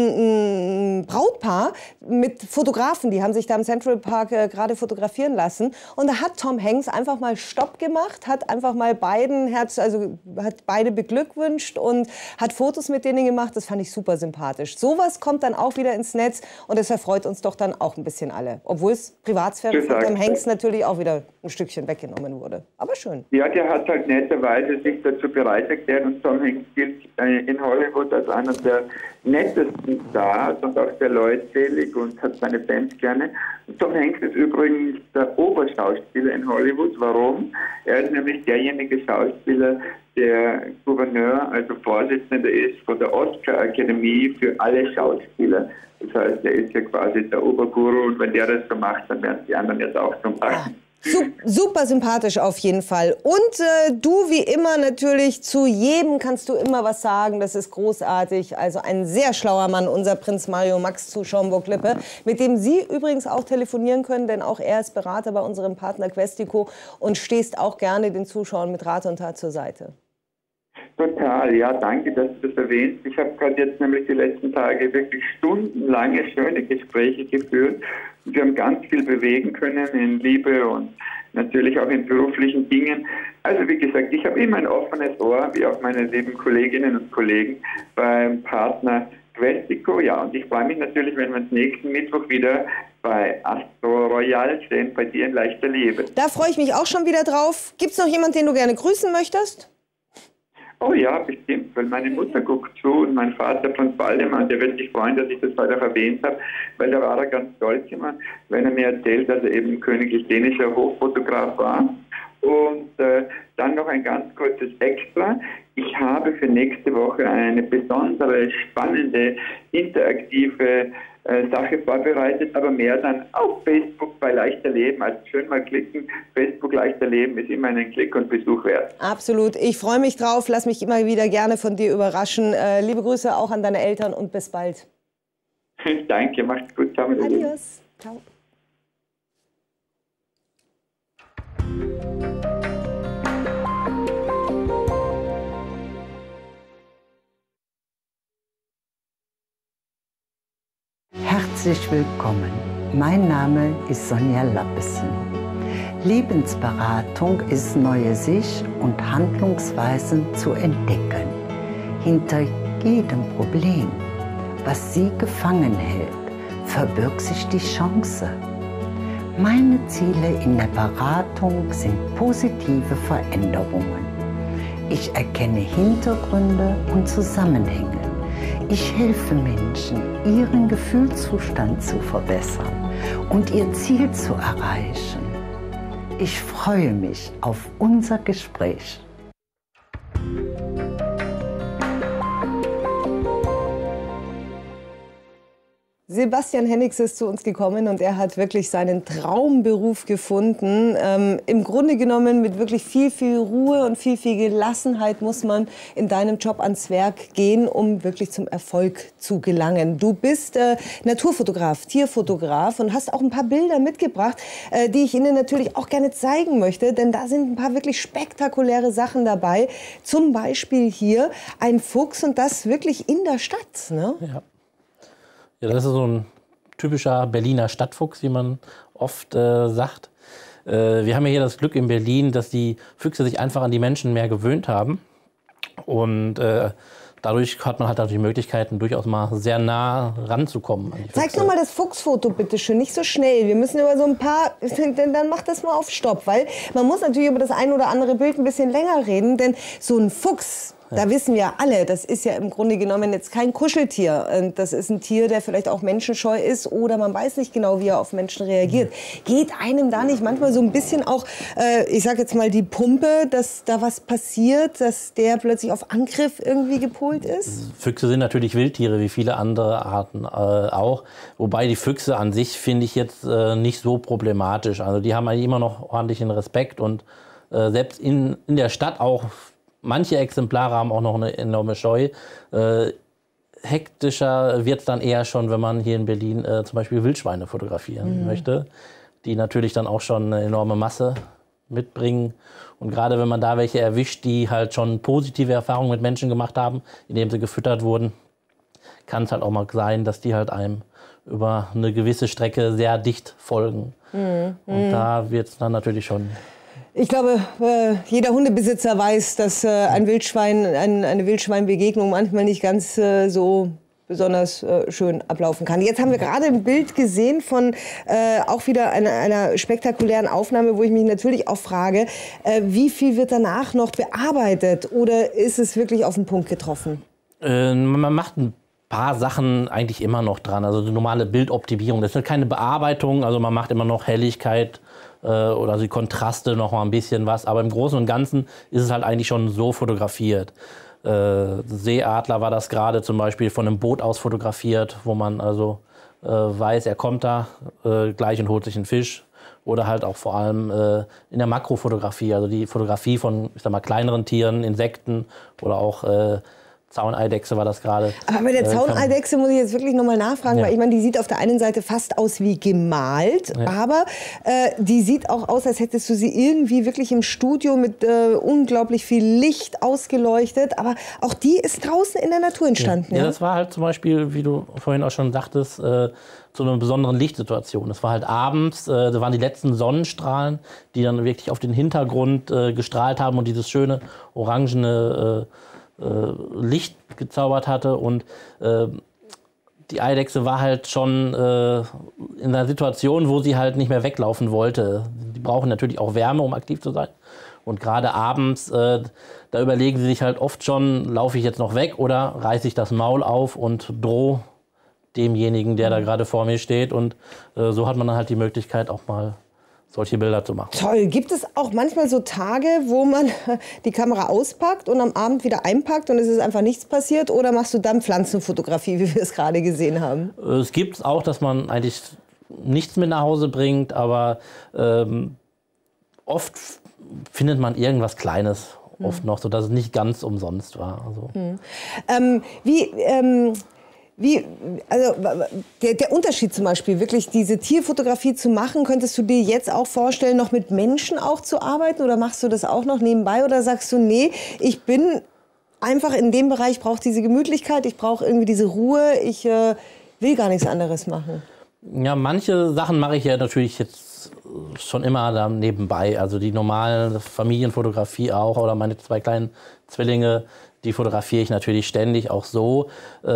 ein Brautpaar mit Fotografen, die haben sich da im Central Park gerade fotografieren lassen. Und da hat Tom Hanks einfach mal Stopp gemacht, hat einfach mal hat beide beglückwünscht und hat Fotos mit denen gemacht. Das fand ich super sympathisch. Sowas kommt dann auch wieder ins Netz und das erfreut uns doch dann auch ein bisschen alle. Obwohl es Privatsphäre von Tom Hanks natürlich auch wieder ein Stückchen weggenommen wurde. Aber schön. Ja, der hat halt netterweise sich dazu bereit erklärt, und Tom Hanks gilt in Hollywood als einer der nettesten Stars und auch sehr leutselig und hat seine Fans gerne. Und Tom Hanks ist übrigens der Oberschauspieler in Hollywood. Warum? Er ist nämlich derjenige Schauspieler, der Gouverneur, also Vorsitzender ist von der Oscar-Akademie für alle Schauspieler. Das heißt, er ist ja quasi der Oberguru, und wenn der das so macht, dann werden die anderen jetzt auch so machen. Super sympathisch auf jeden Fall. Und du wie immer natürlich, zu jedem kannst du immer was sagen. Das ist großartig. Also ein sehr schlauer Mann, unser Prinz Mario Max zu Schaumburg-Lippe, mit dem Sie übrigens auch telefonieren können, denn auch er ist Berater bei unserem Partner Questico und stehst auch gerne den Zuschauern mit Rat und Tat zur Seite. Total, ja, danke, dass du das erwähnst. Ich habe gerade jetzt nämlich die letzten Tage wirklich stundenlange schöne Gespräche geführt. Und wir haben ganz viel bewegen können in Liebe und natürlich auch in beruflichen Dingen. Also wie gesagt, ich habe immer ein offenes Ohr, wie auch meine lieben Kolleginnen und Kollegen beim Partner Questico, ja, und ich freue mich natürlich, wenn wir uns nächsten Mittwoch wieder bei Astro Royal sehen, bei dir in Leichter Leben. Da freue ich mich auch schon wieder drauf. Gibt es noch jemanden, den du gerne grüßen möchtest? Oh ja, bestimmt, weil meine Mutter guckt zu und mein Vater von Baldemann, der wird sich freuen, dass ich das heute auch erwähnt habe, weil da war er ganz stolz immer, wenn er mir erzählt, dass er eben königlich dänischer Hochfotograf war. Und dann noch ein ganz kurzes Extra. Ich habe für nächste Woche eine besondere, spannende, interaktive Sache vorbereitet, aber mehr dann auf Facebook bei Leichter Leben. Also schön mal klicken. Facebook Leichter Leben ist immer einen Klick und Besuch wert. Absolut. Ich freue mich drauf. Lass mich immer wieder gerne von dir überraschen. Liebe Grüße auch an deine Eltern und bis bald. Danke, macht's gut. Ciao. Adios. Ciao. Herzlich willkommen. Mein Name ist Sonja Lappessen. Lebensberatung ist neue Sicht und Handlungsweisen zu entdecken. Hinter jedem Problem, was Sie gefangen hält, verbirgt sich die Chance. Meine Ziele in der Beratung sind positive Veränderungen. Ich erkenne Hintergründe und Zusammenhänge. Ich helfe Menschen, ihren Gefühlszustand zu verbessern und ihr Ziel zu erreichen. Ich freue mich auf unser Gespräch. Sebastian Hennigs ist zu uns gekommen und er hat wirklich seinen Traumberuf gefunden. Im Grunde genommen mit wirklich viel, viel Ruhe und viel, viel Gelassenheit muss man in deinem Job ans Werk gehen, um wirklich zum Erfolg zu gelangen. Du bist Naturfotograf, Tierfotograf und hast auch ein paar Bilder mitgebracht, die ich Ihnen natürlich auch gerne zeigen möchte, denn da sind ein paar wirklich spektakuläre Sachen dabei. Zum Beispiel hier ein Fuchs und das wirklich in der Stadt, ne? Ja. Ja, das ist so ein typischer Berliner Stadtfuchs, wie man oft sagt. Wir haben ja hier das Glück in Berlin, dass die Füchse sich einfach an die Menschen mehr gewöhnt haben. Und dadurch hat man halt auch die Möglichkeiten, durchaus mal sehr nah ranzukommen an die Füchse. Zeig noch mal das Fuchsfoto, bitte schön. Nicht so schnell. Wir müssen über so ein paar... Dann mach das mal auf Stopp, weil man muss natürlich über das ein oder andere Bild ein bisschen länger reden, denn so ein Fuchs... Da wissen wir alle, das ist ja im Grunde genommen jetzt kein Kuscheltier. Und das ist ein Tier, der vielleicht auch menschenscheu ist oder man weiß nicht genau, wie er auf Menschen reagiert. Geht einem da nicht manchmal so ein bisschen auch, ich sag jetzt mal, die Pumpe, dass da was passiert, dass der plötzlich auf Angriff irgendwie gepolt ist? Füchse sind natürlich Wildtiere, wie viele andere Arten auch. Wobei die Füchse an sich finde ich jetzt nicht so problematisch. Also die haben eigentlich immer noch ordentlichen Respekt und selbst in der Stadt auch. Manche Exemplare haben auch noch eine enorme Scheu. Hektischer wird es dann eher schon, wenn man hier in Berlin zum Beispiel Wildschweine fotografieren möchte, die natürlich dann auch schon eine enorme Masse mitbringen. Und gerade wenn man da welche erwischt, die halt schon positive Erfahrungen mit Menschen gemacht haben, indem sie gefüttert wurden, kann es halt auch mal sein, dass die halt einem über eine gewisse Strecke sehr dicht folgen. Und da wird es dann natürlich schon... Ich glaube, jeder Hundebesitzer weiß, dass ein Wildschwein, eine Wildschweinbegegnung manchmal nicht ganz so besonders schön ablaufen kann. Jetzt haben wir gerade ein Bild gesehen von auch wieder einer spektakulären Aufnahme, wo ich mich natürlich auch frage, wie viel wird danach noch bearbeitet oder ist es wirklich auf den Punkt getroffen? Man macht ein paar Sachen eigentlich immer noch dran. Also die normale Bildoptimierung, das ist keine Bearbeitung, also man macht immer noch Helligkeit oder die Kontraste noch mal ein bisschen was. Aber im Großen und Ganzen ist es halt eigentlich schon so fotografiert. Seeadler war das gerade zum Beispiel von einem Boot aus fotografiert, wo man also weiß, er kommt da gleich und holt sich einen Fisch. Oder halt auch vor allem in der Makrofotografie, also die Fotografie von, ich sag mal, kleineren Tieren, Insekten oder auch Zauneidechse war das gerade. Aber bei der Zauneidechse muss ich jetzt wirklich nochmal nachfragen, Ja. weil ich meine, die sieht auf der einen Seite fast aus wie gemalt, Ja. aber die sieht auch aus, als hättest du sie irgendwie wirklich im Studio mit unglaublich viel Licht ausgeleuchtet. Aber auch die ist draußen in der Natur entstanden. Ja, das war halt zum Beispiel, wie du vorhin auch schon sagtest, zu einer besonderen Lichtsituation. Es war halt abends, da waren die letzten Sonnenstrahlen, die dann wirklich auf den Hintergrund gestrahlt haben und dieses schöne orangene Licht gezaubert hatte. Und die Eidechse war halt schon in einer Situation, wo sie halt nicht mehr weglaufen wollte. Die brauchen natürlich auch Wärme, um aktiv zu sein. Und gerade abends, da überlegen sie sich halt oft schon, laufe ich jetzt noch weg oder reiße ich das Maul auf und drohe demjenigen, der da gerade vor mir steht. Und so hat man dann halt die Möglichkeit, auch mal solche Bilder zu machen. Toll. Gibt es auch manchmal so Tage, wo man die Kamera auspackt und am Abend wieder einpackt und es ist einfach nichts passiert? Oder machst du dann Pflanzenfotografie, wie wir es gerade gesehen haben? Es gibt auch, dass man eigentlich nichts mit nach Hause bringt, aber oft findet man irgendwas Kleines. Oft noch, sodass es nicht ganz umsonst war. Also. Also der Unterschied zum Beispiel, wirklich diese Tierfotografie zu machen, könntest du dir jetzt auch vorstellen, noch mit Menschen auch zu arbeiten oder machst du das auch noch nebenbei oder sagst du, nee, ich bin einfach in dem Bereich, brauche diese Gemütlichkeit, ich brauche irgendwie diese Ruhe, ich will gar nichts anderes machen? Ja, manche Sachen mache ich ja natürlich jetzt schon immer da nebenbei, also die normale Familienfotografie auch oder meine 2 kleinen Zwillinge, die fotografiere ich natürlich ständig auch so.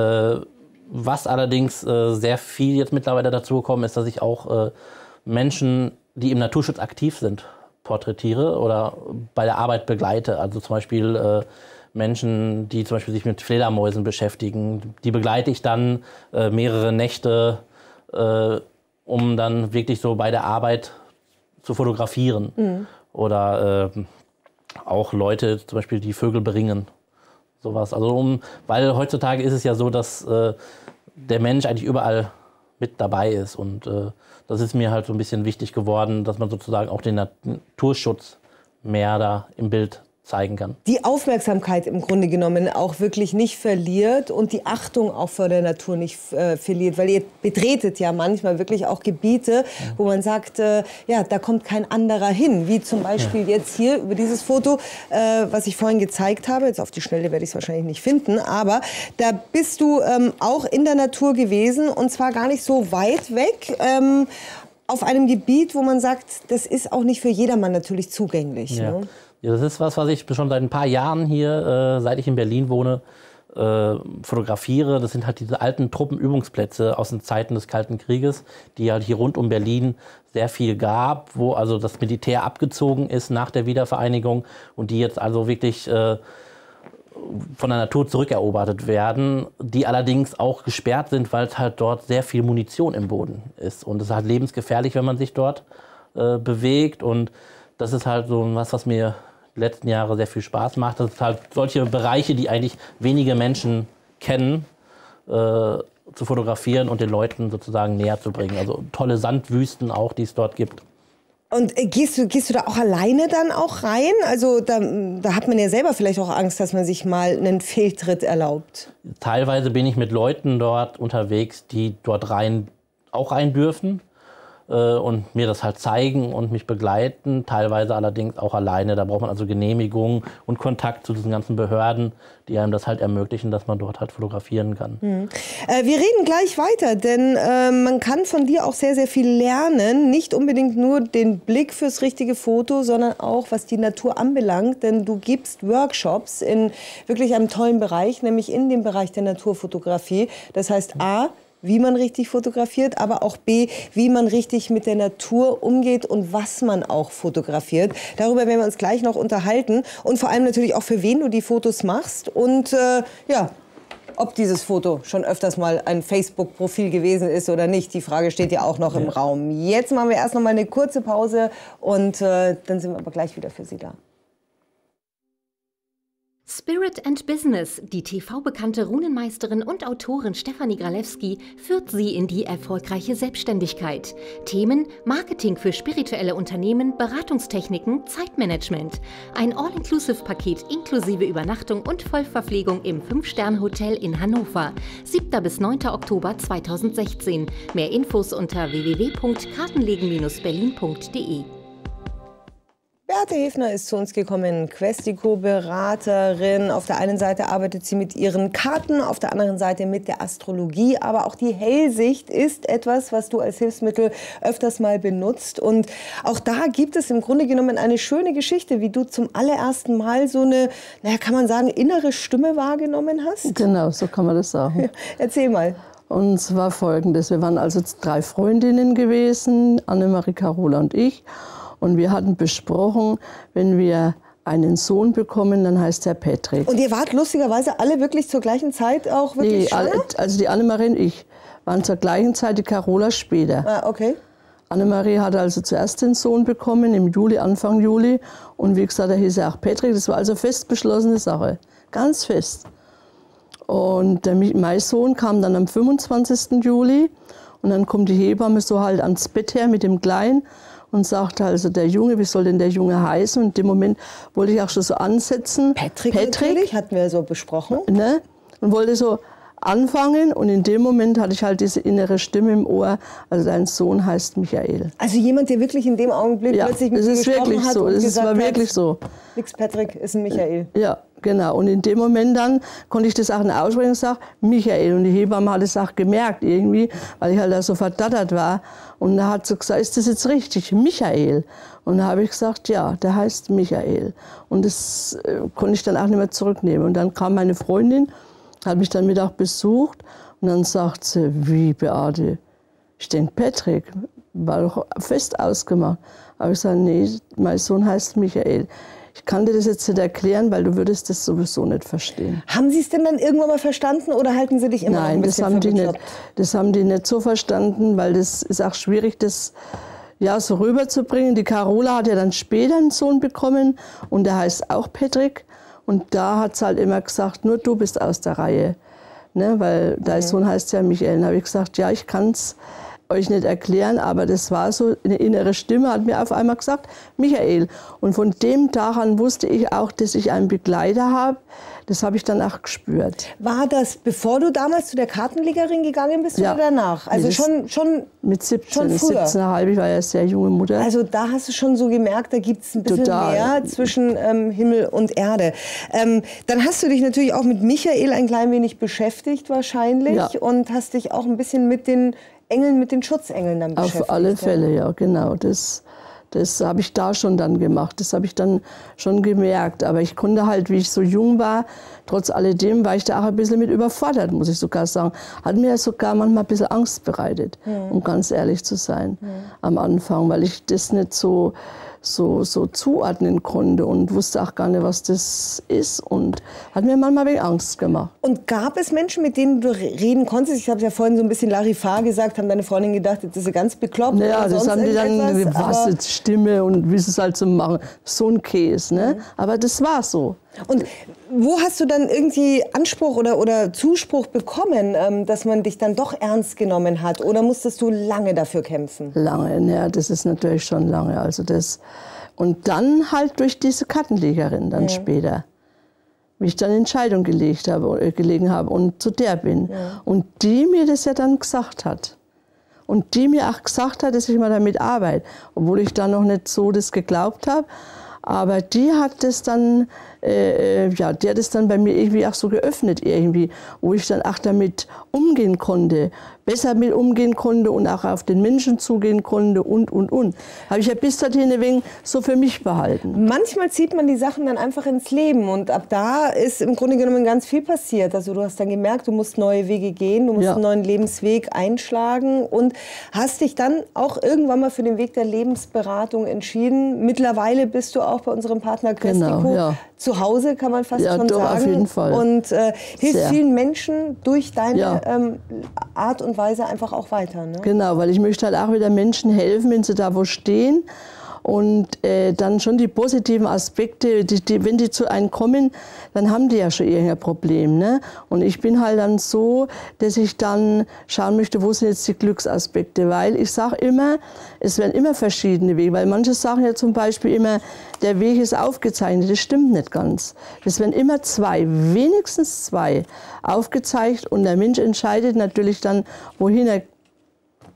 Was allerdings sehr viel jetzt mittlerweile dazu gekommen ist, dass ich auch Menschen, die im Naturschutz aktiv sind, porträtiere oder bei der Arbeit begleite. Also zum Beispiel Menschen, die zum Beispiel sich mit Fledermäusen beschäftigen, die begleite ich dann mehrere Nächte, um dann wirklich so bei der Arbeit zu fotografieren. Oder auch Leute, zum Beispiel, die Vögel beringen. Sowas. Also weil heutzutage ist es ja so, dass der Mensch eigentlich überall mit dabei ist. Und das ist mir halt so ein bisschen wichtig geworden, dass man sozusagen auch den Naturschutz mehr da im Bild zeigen kann. Die Aufmerksamkeit im Grunde genommen auch wirklich nicht verliert und die Achtung auch vor der Natur nicht verliert. Weil ihr betretet ja manchmal wirklich auch Gebiete, wo man sagt, ja, da kommt kein anderer hin. Wie zum Beispiel jetzt hier über dieses Foto, was ich vorhin gezeigt habe. Jetzt auf die Schnelle werde ich es wahrscheinlich nicht finden. Aber da bist du auch in der Natur gewesen und zwar gar nicht so weit weg. Auf einem Gebiet, wo man sagt, das ist auch nicht für jedermann natürlich zugänglich. Ja. Ne? Ja, das ist was ich schon seit ein paar Jahren hier, seit ich in Berlin wohne, fotografiere. Das sind halt diese alten Truppenübungsplätze aus den Zeiten des Kalten Krieges, die halt hier rund um Berlin sehr viel gab, wo also das Militär abgezogen ist nach der Wiedervereinigung und die jetzt also wirklich von der Natur zurückerobert werden, die allerdings auch gesperrt sind, weil es halt dort sehr viel Munition im Boden ist. Und es ist halt lebensgefährlich, wenn man sich dort bewegt. Und das ist halt so was mir die letzten Jahre sehr viel Spaß macht. Das ist halt solche Bereiche, die eigentlich wenige Menschen kennen, zu fotografieren und den Leuten sozusagen näher zu bringen. Also tolle Sandwüsten auch, die es dort gibt. Und gehst du da auch alleine dann auch rein? Also da hat man ja selber vielleicht auch Angst, dass man sich mal einen Fehltritt erlaubt. Teilweise bin ich mit Leuten dort unterwegs, die dort auch rein dürfen. Und mir das halt zeigen und mich begleiten, teilweise allerdings auch alleine. Da braucht man also Genehmigung und Kontakt zu diesen ganzen Behörden, die einem das halt ermöglichen, dass man dort halt fotografieren kann. Wir reden gleich weiter, denn man kann von dir auch sehr, sehr viel lernen. Nicht unbedingt nur den Blick fürs richtige Foto, sondern auch, was die Natur anbelangt. Denn du gibst Workshops in wirklich einem tollen Bereich, nämlich in dem Bereich der Naturfotografie. Das heißt A, wie man richtig fotografiert, aber auch B, wie man richtig mit der Natur umgeht und was man auch fotografiert. Darüber werden wir uns gleich noch unterhalten und vor allem natürlich auch, für wen du die Fotos machst und ja, ob dieses Foto schon öfters mal ein Facebook-Profil gewesen ist oder nicht. Die Frage steht ja auch noch im Raum. Jetzt machen wir erst noch mal eine kurze Pause und dann sind wir aber gleich wieder für Sie da. Spirit and Business, die TV-bekannte Runenmeisterin und Autorin Stefanie Gralewski, führt Sie in die erfolgreiche Selbstständigkeit. Themen: Marketing für spirituelle Unternehmen, Beratungstechniken, Zeitmanagement. Ein All-Inclusive-Paket inklusive Übernachtung und Vollverpflegung im 5-Sterne-Hotel in Hannover. 7. bis 9. Oktober 2016. Mehr Infos unter www.kartenlegen-berlin.de. Beate Hefner ist zu uns gekommen, Questico-Beraterin. Auf der einen Seite arbeitet sie mit ihren Karten, auf der anderen Seite mit der Astrologie. Aber auch die Hellsicht ist etwas, was du als Hilfsmittel öfters mal benutzt. Und auch da gibt es im Grunde genommen eine schöne Geschichte, wie du zum allerersten Mal so eine, naja, kann man sagen, innere Stimme wahrgenommen hast? Genau, so kann man das sagen. Erzähl mal. Und zwar folgendes, wir waren also 3 Freundinnen gewesen, Annemarie, Carola und ich. Und wir hatten besprochen, wenn wir einen Sohn bekommen, dann heißt er Patrick. Und ihr wart lustigerweise alle wirklich zur gleichen Zeit auch wirklich schwanger? Also die Annemarie und ich waren zur gleichen Zeit, die Carola später. Ah, okay. Annemarie hatte also zuerst den Sohn bekommen, im Juli, Anfang Juli. Und wie gesagt, da hieß er auch Patrick. Das war also fest beschlossene Sache, ganz fest. Und mein Sohn kam dann am 25. Juli. Und dann kommt die Hebamme so halt ans Bett her mit dem Kleinen und sagte also, der Junge, wie soll denn der Junge heißen? Und in dem Moment wollte ich auch schon so ansetzen. Patrick natürlich, hatten wir so besprochen. Ne? Und wollte so anfangen. Und in dem Moment hatte ich halt diese innere Stimme im Ohr, also dein Sohn heißt Michael. Also jemand, der wirklich in dem Augenblick plötzlich mit dir gesprochen hat und gesagt hat, war wirklich so. Nix Patrick, ist ein Michael. Ja, genau. Und in dem Moment dann konnte ich das auch aussprechen und sage, Michael. Und die Hebamme hat es auch gemerkt irgendwie, weil ich halt da so verdattert war. Und da hat sie gesagt, ist das jetzt richtig, Michael? Und da habe ich gesagt, ja, der heißt Michael. Und das konnte ich dann auch nicht mehr zurücknehmen. Und dann kam meine Freundin, hat mich dann Mittag besucht und dann sagt sie, wie Beate, ich denke Patrick, war doch fest ausgemacht. Aber ich sage, nee, mein Sohn heißt Michael. Ich kann dir das jetzt nicht erklären, weil du würdest das sowieso nicht verstehen. Haben Sie es denn dann irgendwann mal verstanden oder halten Sie dich immer noch ein bisschen verbittert? Nein, das haben die nicht so verstanden, weil das ist auch schwierig, das ja, so rüberzubringen. Die Carola hat ja dann später einen Sohn bekommen und der heißt auch Patrick. Und da hat sie halt immer gesagt, nur du bist aus der Reihe. Ne, weil dein Sohn heißt ja Michael. Dann habe ich gesagt, ja, ich kann es euch nicht erklären, aber das war so, eine innere Stimme hat mir auf einmal gesagt, Michael. Und von dem Tag an wusste ich auch, dass ich einen Begleiter habe. Das habe ich dann auch gespürt. War das, bevor du damals zu der Kartenlegerin gegangen bist oder danach? Also nee, schon mit 17, schon früher. 17,5, ich war ja sehr junge Mutter. Also da hast du schon so gemerkt, da gibt es ein bisschen mehr zwischen Himmel und Erde. Dann hast du dich natürlich auch mit Michael ein klein wenig beschäftigt wahrscheinlich und hast dich auch ein bisschen mit den Engeln, mit den Schutzengeln dann beschäftigt. Auf alle Fälle, ja, genau. Das habe ich da schon dann gemacht, das habe ich dann schon gemerkt. Aber ich konnte halt, wie ich so jung war, trotz alledem war ich da auch ein bisschen mit überfordert, muss ich sogar sagen. Hat mir sogar manchmal ein bisschen Angst bereitet, um ganz ehrlich zu sein, am Anfang, weil ich das nicht so zuordnen konnte und wusste auch gar nicht, was das ist. Und hat mir manchmal ein wenig Angst gemacht. Und gab es Menschen, mit denen du reden konntest? Ich habe ja vorhin so ein bisschen Larifar gesagt, haben deine Freundin gedacht, jetzt ist sie ganz bekloppt. Ja, das haben die dann, was jetzt Stimme und wie sie es halt so machen. So ein Käse, ne? Aber das war so. Und wo hast du dann irgendwie Anspruch oder Zuspruch bekommen, dass man dich dann doch ernst genommen hat? Oder musstest du lange dafür kämpfen? Lange, ja, das ist natürlich schon lange. Also das, und dann halt durch diese Kartenlegerin dann später, wie ich dann Entscheidung gelegen habe und zu der bin. Ja. Und die mir das ja dann gesagt hat. Und die mir auch gesagt hat, dass ich mal damit arbeite. Obwohl ich da noch nicht so das geglaubt habe. Aber die hat das dann, die hat das dann bei mir irgendwie auch so geöffnet irgendwie, wo ich dann auch damit umgehen konnte, besser mit umgehen konnte und auch auf den Menschen zugehen konnte und. Habe ich ja bis dahin ein wenig so für mich behalten. Manchmal zieht man die Sachen dann einfach ins Leben und ab da ist im Grunde genommen ganz viel passiert. Also du hast dann gemerkt, du musst neue Wege gehen, du musst einen neuen Lebensweg einschlagen und hast dich dann auch irgendwann mal für den Weg der Lebensberatung entschieden. Mittlerweile bist du auch bei unserem Partner Questico zu Hause, kann man fast schon sagen. Auf jeden Fall. Und hilfst vielen Menschen durch deine Art und Weise einfach auch weiter. Ne? Genau, weil ich möchte halt auch wieder Menschen helfen, wenn sie da wo stehen. Und dann schon die positiven Aspekte, wenn die zu einem kommen, dann haben die ja schon irgendein Problem. Ne? Und ich bin halt dann so, dass ich dann schauen möchte, wo sind jetzt die Glücksaspekte. Weil ich sage immer, es werden immer verschiedene Wege. Weil manche sagen ja zum Beispiel immer, der Weg ist aufgezeichnet. Das stimmt nicht ganz. Es werden immer wenigstens zwei aufgezeigt. Und der Mensch entscheidet natürlich dann, wohin er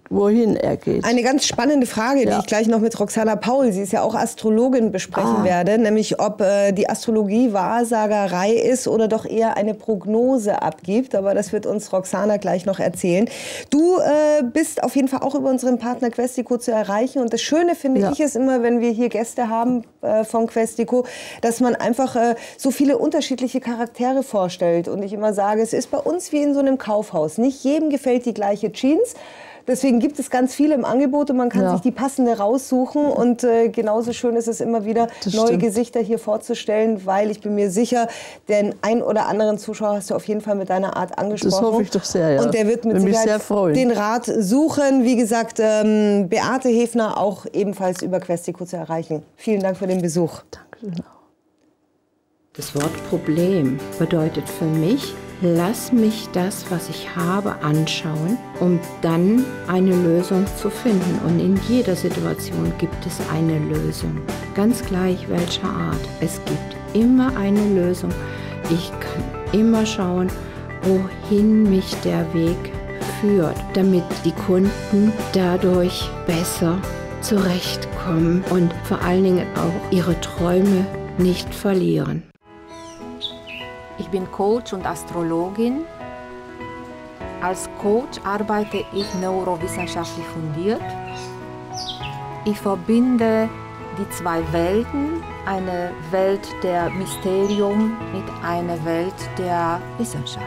wohin er geht. Eine ganz spannende Frage, die ich gleich noch mit Roxana Paul, sie ist ja auch Astrologin, besprechen werde, nämlich ob die Astrologie Wahrsagerei ist oder doch eher eine Prognose abgibt. Aber das wird uns Roxana gleich noch erzählen. Du bist auf jeden Fall auch über unseren Partner Questico zu erreichen. Und das Schöne finde ich ist immer, wenn wir hier Gäste haben von Questico, dass man einfach so viele unterschiedliche Charaktere vorstellt. Und ich immer sage, es ist bei uns wie in so einem Kaufhaus. Nicht jedem gefällt die gleiche Jeans. Deswegen gibt es ganz viele im Angebot und man kann sich die passende raussuchen. Und genauso schön ist es immer wieder, neue Gesichter hier vorzustellen, weil ich bin mir sicher, den ein oder anderen Zuschauer hast du auf jeden Fall mit deiner Art angesprochen. Das hoffe ich doch sehr, ja. Und der wird mit Sicherheit den Rat suchen. Wie gesagt, Beate Hefner auch ebenfalls über Questico zu erreichen. Vielen Dank für den Besuch. Danke. Das Wort Problem bedeutet für mich, lass mich das, was ich habe, anschauen, um dann eine Lösung zu finden. Und in jeder Situation gibt es eine Lösung. Ganz gleich welcher Art. Es gibt immer eine Lösung. Ich kann immer schauen, wohin mich der Weg führt, damit die Kunden dadurch besser zurechtkommen und vor allen Dingen auch ihre Träume nicht verlieren. Ich bin Coach und Astrologin. Als Coach arbeite ich neurowissenschaftlich fundiert. Ich verbinde die zwei Welten, eine Welt der Mysterium mit einer Welt der Wissenschaft.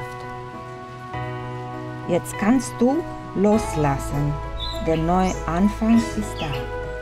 Jetzt kannst du loslassen. Der neue Anfang ist da.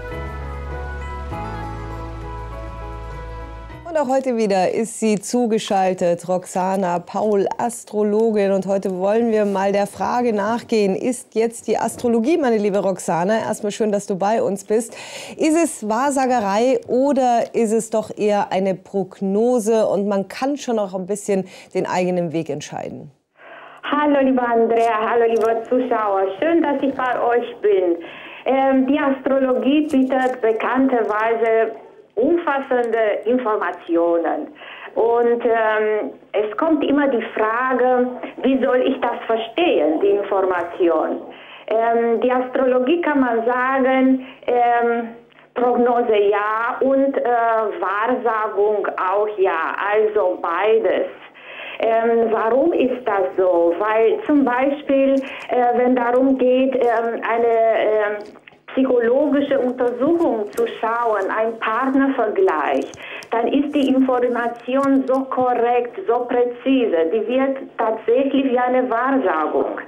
Und auch heute wieder ist sie zugeschaltet, Roxana Paul, Astrologin. Und heute wollen wir mal der Frage nachgehen, ist jetzt die Astrologie, meine liebe Roxana, erstmal schön, dass du bei uns bist, ist es Wahrsagerei oder ist es doch eher eine Prognose und man kann schon auch ein bisschen den eigenen Weg entscheiden? Hallo liebe Andrea, hallo liebe Zuschauer, schön, dass ich bei euch bin. Die Astrologie bietet bekannterweise umfassende Informationen. Und es kommt immer die Frage, wie soll ich das verstehen, die Information? Die Astrologie kann man sagen, Prognose ja und Wahrsagung auch ja, also beides. Warum ist das so? Weil zum Beispiel, wenn darum geht, eine psychologische Untersuchung zu schauen, ein Partnervergleich, dann ist die Information so korrekt, so präzise, die wird tatsächlich wie eine Wahrsagung.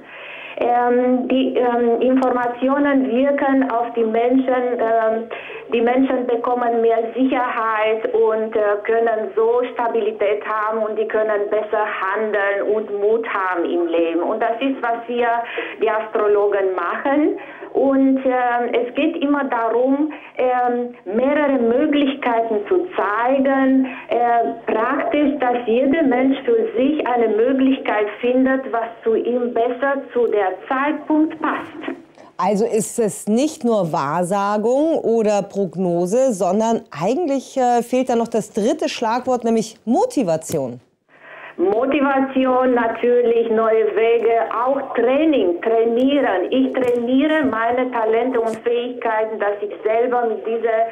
Die Informationen wirken auf die Menschen bekommen mehr Sicherheit und können so Stabilität haben und die können besser handeln und Mut haben im Leben. Und das ist, was wir, die Astrologen, machen. Und es geht immer darum, mehrere Möglichkeiten zu zeigen, praktisch, dass jeder Mensch für sich eine Möglichkeit findet, was zu ihm besser zu der Zeitpunkt passt. Also ist es nicht nur Wahrsagung oder Prognose, sondern eigentlich fehlt da noch das dritte Schlagwort, nämlich Motivation. Motivation natürlich, neue Wege, auch Training, trainieren. Ich trainiere meine Talente und Fähigkeiten, dass ich selber mit dieser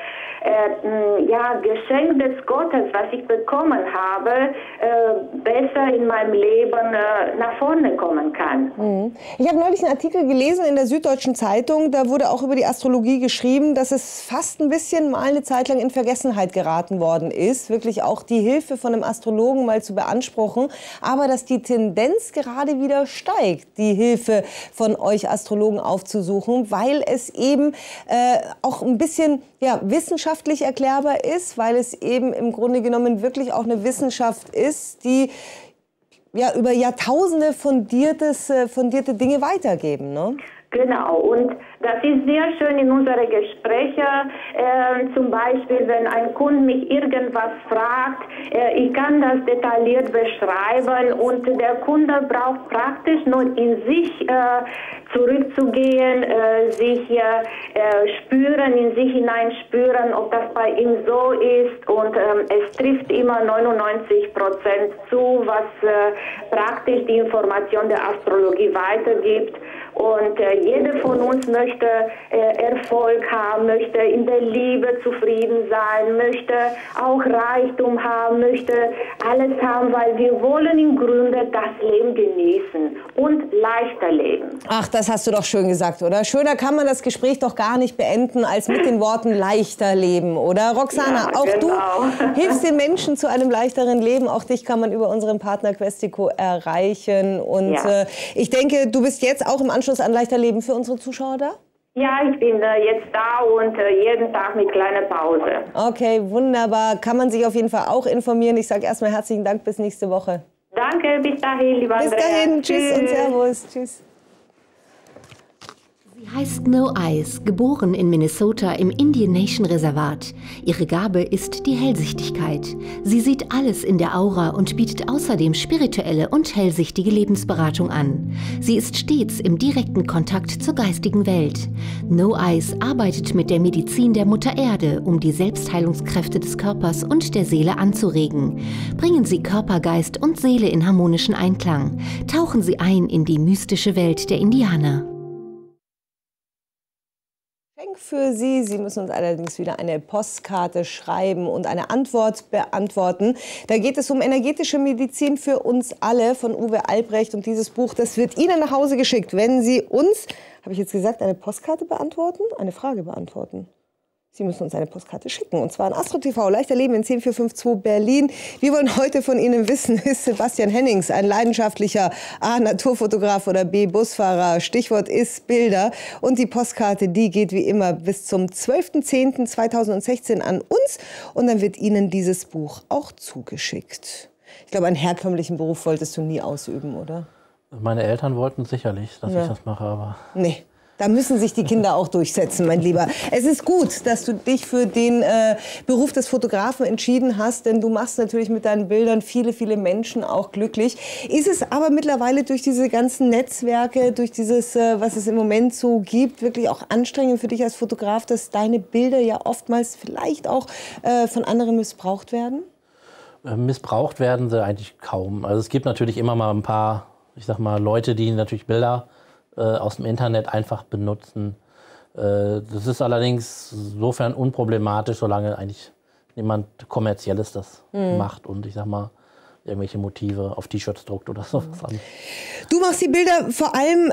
Geschenk des Gottes, was ich bekommen habe, besser in meinem Leben nach vorne kommen kann. Ich habe neulich einen Artikel gelesen in der Süddeutschen Zeitung, da wurde auch über die Astrologie geschrieben, dass es fast ein bisschen mal eine Zeit lang in Vergessenheit geraten worden ist, wirklich auch die Hilfe von einem Astrologen mal zu beanspruchen, aber dass die Tendenz gerade wieder steigt, die Hilfe von euch Astrologen aufzusuchen, weil es eben auch ein bisschen wissenschaftlich erklärbar ist, weil es eben im Grunde genommen wirklich auch eine Wissenschaft ist, die über Jahrtausende fundierte Dinge weitergeben, ne? Genau, und das ist sehr schön in unseren Gesprächen, zum Beispiel, wenn ein Kunde mich irgendwas fragt, ich kann das detailliert beschreiben und der Kunde braucht praktisch nur in sich zurückzugehen, sich spüren, in sich hineinspüren, ob das bei ihm so ist und es trifft immer 99% zu, was praktisch die Information der Astrologie weitergibt. Und jeder von uns möchte Erfolg haben, möchte in der Liebe zufrieden sein, möchte auch Reichtum haben, möchte alles haben, weil wir wollen im Grunde das Leben genießen und leichter leben. Ach, das hast du doch schön gesagt, oder? Schöner kann man das Gespräch doch gar nicht beenden, als mit den Worten leichter leben, oder? Roxana, Ja, auch genau. du hilfst den Menschen zu einem leichteren Leben. Auch dich kann man über unseren Partner Questico erreichen. Und Ja. Ich denke, du bist jetzt auch im Anschluss an Leichter Leben für unsere Zuschauer da? Ja, ich bin jetzt da und jeden Tag mit kleiner Pause. Okay, wunderbar. Kann man sich auf jeden Fall auch informieren. Ich sage erstmal herzlichen Dank, bis nächste Woche. Danke, bis dahin, lieber Bis Andrea. dahin, tschüss und servus. Tschüss. Sie heißt No Eyes, geboren in Minnesota im Indian Nation Reservat. Ihre Gabe ist die Hellsichtigkeit. Sie sieht alles in der Aura und bietet außerdem spirituelle und hellsichtige Lebensberatung an. Sie ist stets im direkten Kontakt zur geistigen Welt. No Eyes arbeitet mit der Medizin der Mutter Erde, um die Selbstheilungskräfte des Körpers und der Seele anzuregen. Bringen Sie Körper, Geist und Seele in harmonischen Einklang. Tauchen Sie ein in die mystische Welt der Indianer. Für Sie. Sie müssen uns allerdings wieder eine Postkarte schreiben und eine Antwort beantworten. Da geht es um energetische Medizin für uns alle von Uwe Albrecht. Und dieses Buch, das wird Ihnen nach Hause geschickt, wenn Sie uns, habe ich jetzt gesagt, eine Postkarte beantworten? Eine Frage beantworten. Sie müssen uns eine Postkarte schicken. Und zwar an Astro TV, Leichter Leben in 10452 Berlin. Wir wollen heute von Ihnen wissen, ist Sebastian Hennings ein leidenschaftlicher A. Naturfotograf oder B. Busfahrer? Stichwort ist Bilder. Und die Postkarte, die geht wie immer bis zum 12.10.2016 an uns. Und dann wird Ihnen dieses Buch auch zugeschickt. Ich glaube, einen herkömmlichen Beruf wolltest du nie ausüben, oder? Meine Eltern wollten sicherlich, dass ich das mache, aber... Nee. Da müssen sich die Kinder auch durchsetzen, mein Lieber. Es ist gut, dass du dich für den Beruf des Fotografen entschieden hast, denn du machst natürlich mit deinen Bildern viele, viele Menschen auch glücklich. Ist es aber mittlerweile durch diese ganzen Netzwerke, durch dieses, was es im Moment so gibt, wirklich auch anstrengend für dich als Fotograf, dass deine Bilder ja oftmals vielleicht auch von anderen missbraucht werden? Missbraucht werden sie eigentlich kaum. Also es gibt natürlich immer mal ein paar, ich sag mal, Leute, die natürlich Bilder aus dem Internet einfach benutzen. Das ist allerdings insofern unproblematisch, solange eigentlich niemand Kommerzielles das macht und ich sag mal irgendwelche Motive auf T-Shirts druckt oder sowas. Du machst die Bilder vor allem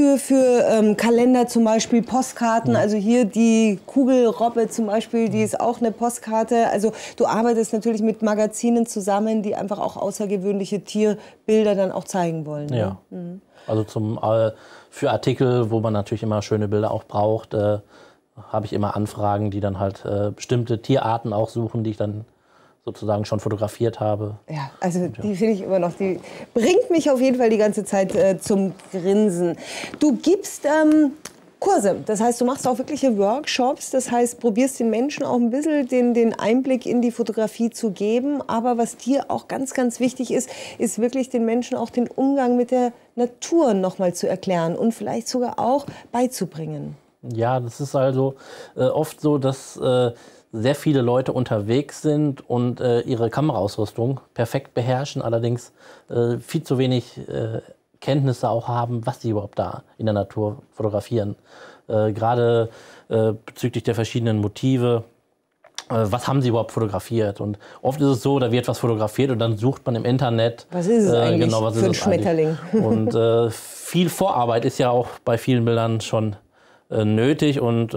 für Kalender zum Beispiel, Postkarten, also hier die Kugelrobbe zum Beispiel, die ist auch eine Postkarte. Also du arbeitest natürlich mit Magazinen zusammen, die einfach auch außergewöhnliche Tierbilder dann auch zeigen wollen. Ne? Ja, also für Artikel, wo man natürlich immer schöne Bilder auch braucht, habe ich immer Anfragen, die dann halt bestimmte Tierarten auch suchen, die ich dann sozusagen schon fotografiert habe. Ja, also die finde ich immer noch, die bringt mich auf jeden Fall die ganze Zeit zum Grinsen. Du gibst Kurse, das heißt, du machst auch wirkliche Workshops, das heißt, probierst den Menschen auch ein bisschen den Einblick in die Fotografie zu geben. Aber was dir auch ganz, ganz wichtig ist, ist wirklich den Menschen auch den Umgang mit der Natur noch mal zu erklären und vielleicht sogar auch beizubringen. Ja, das ist also oft so, dass sehr viele Leute unterwegs sind und ihre Kameraausrüstung perfekt beherrschen, allerdings viel zu wenig Kenntnisse auch haben, was sie überhaupt da in der Natur fotografieren. Gerade bezüglich der verschiedenen Motive, was haben sie überhaupt fotografiert? Und oft ist es so, da wird was fotografiert und dann sucht man im Internet. Was ist es eigentlich genau, was für ein ist Schmetterling? Und viel Vorarbeit ist ja auch bei vielen Bildern schon nötig und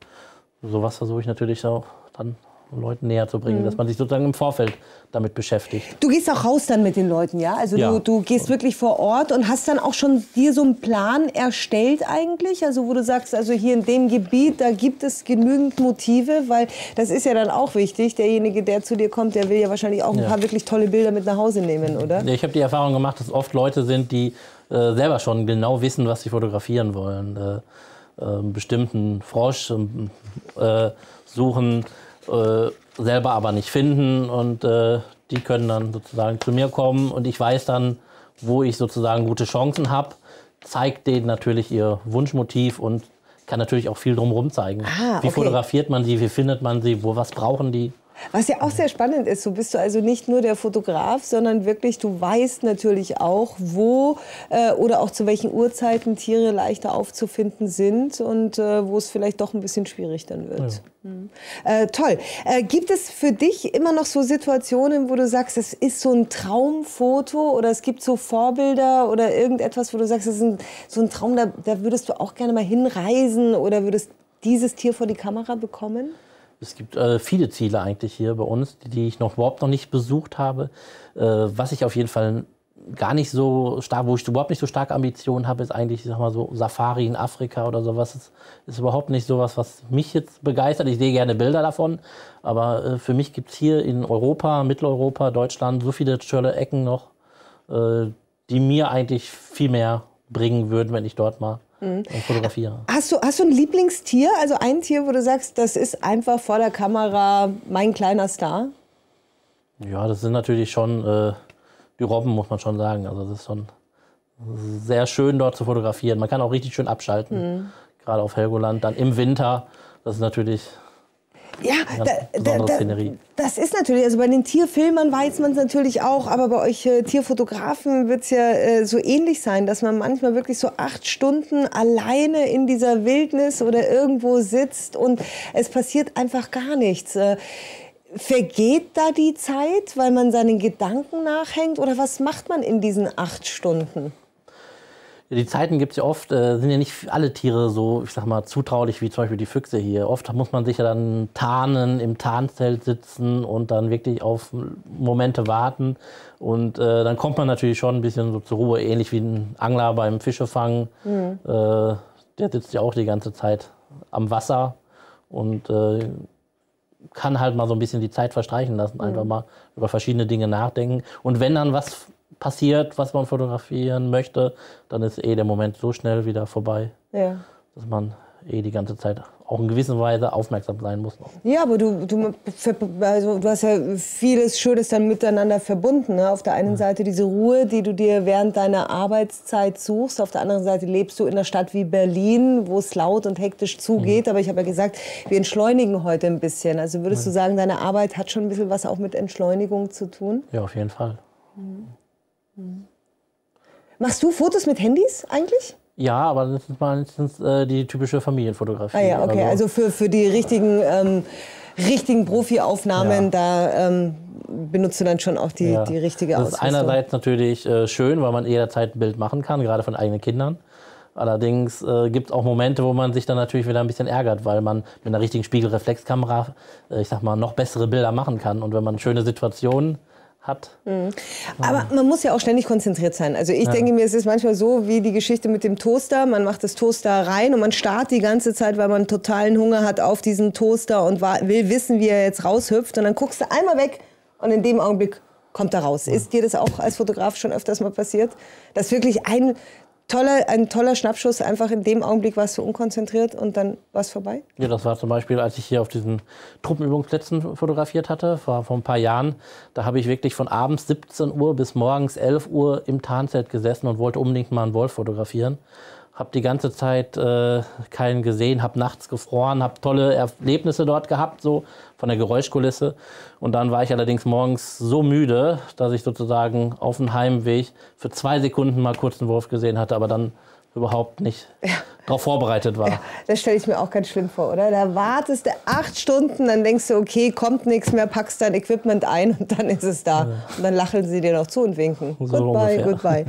sowas versuche ich natürlich auch dann Leuten näher zu bringen, dass man sich sozusagen im Vorfeld damit beschäftigt. Du gehst auch raus dann mit den Leuten, ja? Also ja. Du gehst wirklich vor Ort und hast dann auch schon dir so einen Plan erstellt eigentlich? Also wo du sagst, also hier in dem Gebiet, da gibt es genügend Motive, weil das ist ja dann auch wichtig. Derjenige, der zu dir kommt, der will ja wahrscheinlich auch ein paar wirklich tolle Bilder mit nach Hause nehmen, oder? Ich habe die Erfahrung gemacht, dass oft Leute sind, die selber schon genau wissen, was sie fotografieren wollen. Bestimmten Frosch suchen, selber aber nicht finden und die können dann sozusagen zu mir kommen und ich weiß dann, wo ich sozusagen gute Chancen habe, zeigt denen natürlich ihr Wunschmotiv und kann natürlich auch viel drumherum zeigen. Wie fotografiert man sie, wie findet man sie, was brauchen die? Was ja auch sehr spannend ist, so bist du also nicht nur der Fotograf, sondern wirklich, du weißt natürlich auch, wo oder auch zu welchen Uhrzeiten Tiere leichter aufzufinden sind und wo es vielleicht doch ein bisschen schwierig dann wird. Ja. Toll. Gibt es für dich immer noch so Situationen, wo du sagst, es ist so ein Traumfoto oder es gibt so Vorbilder oder irgendetwas, wo du sagst, es ist so ein Traum, da würdest du auch gerne mal hinreisen oder würdest dieses Tier vor die Kamera bekommen? Es gibt viele Ziele eigentlich hier bei uns, die ich überhaupt noch nicht besucht habe. Was ich auf jeden Fall gar nicht so stark, wo ich überhaupt nicht so starke Ambitionen habe, ist eigentlich, ich sag mal so, Safari in Afrika oder sowas. Ist überhaupt nicht sowas, was mich jetzt begeistert. Ich sehe gerne Bilder davon, aber für mich gibt es hier in Europa, Mitteleuropa, Deutschland so viele schöne Ecken noch, die mir eigentlich viel mehr bringen würden, wenn ich dort mal fotografiere. Hast du ein Lieblingstier? Also ein Tier, wo du sagst, das ist einfach vor der Kamera mein kleiner Star? Ja, das sind natürlich schon die Robben, muss man schon sagen. Also das ist schon sehr schön dort zu fotografieren. Man kann auch richtig schön abschalten, gerade auf Helgoland. Dann im Winter, das ist natürlich das ist natürlich, also bei den Tierfilmern weiß man es natürlich auch, aber bei euch Tierfotografen wird es ja so ähnlich sein, dass man manchmal wirklich so 8 Stunden alleine in dieser Wildnis oder irgendwo sitzt und es passiert einfach gar nichts. Vergeht da die Zeit, weil man seinen Gedanken nachhängt oder was macht man in diesen 8 Stunden? Die Zeiten gibt es ja oft, sind ja nicht alle Tiere so, ich sag mal, zutraulich wie zum Beispiel die Füchse hier. Oft muss man sich ja dann tarnen, im Tarnzelt sitzen und dann wirklich auf Momente warten. Und dann kommt man natürlich schon ein bisschen so zur Ruhe, ähnlich wie ein Angler beim Fischefangen. Der sitzt ja auch die ganze Zeit am Wasser und kann halt mal so ein bisschen die Zeit verstreichen lassen, einfach mal über verschiedene Dinge nachdenken. Und wenn dann was passiert, was man fotografieren möchte, dann ist der Moment so schnell wieder vorbei, dass man die ganze Zeit auch in gewisser Weise aufmerksam sein muss. Noch. Ja, aber du hast ja vieles Schönes dann miteinander verbunden. Ne? Auf der einen Seite diese Ruhe, die du dir während deiner Arbeitszeit suchst. Auf der anderen Seite lebst du in einer Stadt wie Berlin, wo es laut und hektisch zugeht. Aber ich habe ja gesagt, wir entschleunigen heute ein bisschen. Also würdest du sagen, deine Arbeit hat schon ein bisschen was auch mit Entschleunigung zu tun? Ja, auf jeden Fall. Machst du Fotos mit Handys eigentlich? Ja, aber das ist meistens die typische Familienfotografie. Ah ja, okay. Also für die richtigen Profi-Aufnahmen, da benutzt du dann schon auch die richtige Ausrüstung. Das ist einerseits natürlich schön, weil man jederzeit ein Bild machen kann, gerade von eigenen Kindern. Allerdings gibt es auch Momente, wo man sich dann natürlich wieder ein bisschen ärgert, weil man mit einer richtigen Spiegelreflexkamera, ich sag mal, noch bessere Bilder machen kann. Und wenn man schöne Situationen hat. Aber man muss ja auch ständig konzentriert sein. Also ich denke mir, es ist manchmal so wie die Geschichte mit dem Toaster. Man macht das Toaster rein und man starrt die ganze Zeit, weil man totalen Hunger hat auf diesen Toaster und will wissen, wie er jetzt raushüpft. Und dann guckst du einmal weg und in dem Augenblick kommt er raus. Ist dir das auch als Fotograf schon öfters mal passiert? Dass wirklich ein toller Schnappschuss, einfach in dem Augenblick warst du unkonzentriert und dann war es vorbei? Ja, das war zum Beispiel, als ich hier auf diesen Truppenübungsplätzen fotografiert hatte, vor ein paar Jahren. Da habe ich wirklich von abends 17 Uhr bis morgens 11 Uhr im Tarnzelt gesessen und wollte unbedingt mal einen Wolf fotografieren. Habe die ganze Zeit keinen gesehen, habe nachts gefroren, habe tolle Erlebnisse dort gehabt, so von der Geräuschkulisse. Und dann war ich allerdings morgens so müde, dass ich sozusagen auf dem Heimweg für 2 Sekunden mal kurz einen Wurf gesehen hatte, aber dann überhaupt nicht darauf vorbereitet war. Ja, das stelle ich mir auch ganz schlimm vor, oder? Da wartest du 8 Stunden, dann denkst du, okay, kommt nichts mehr, packst dein Equipment ein und dann ist es da. Ja. Und dann lachen sie dir noch zu und winken. So goodbye, goodbye.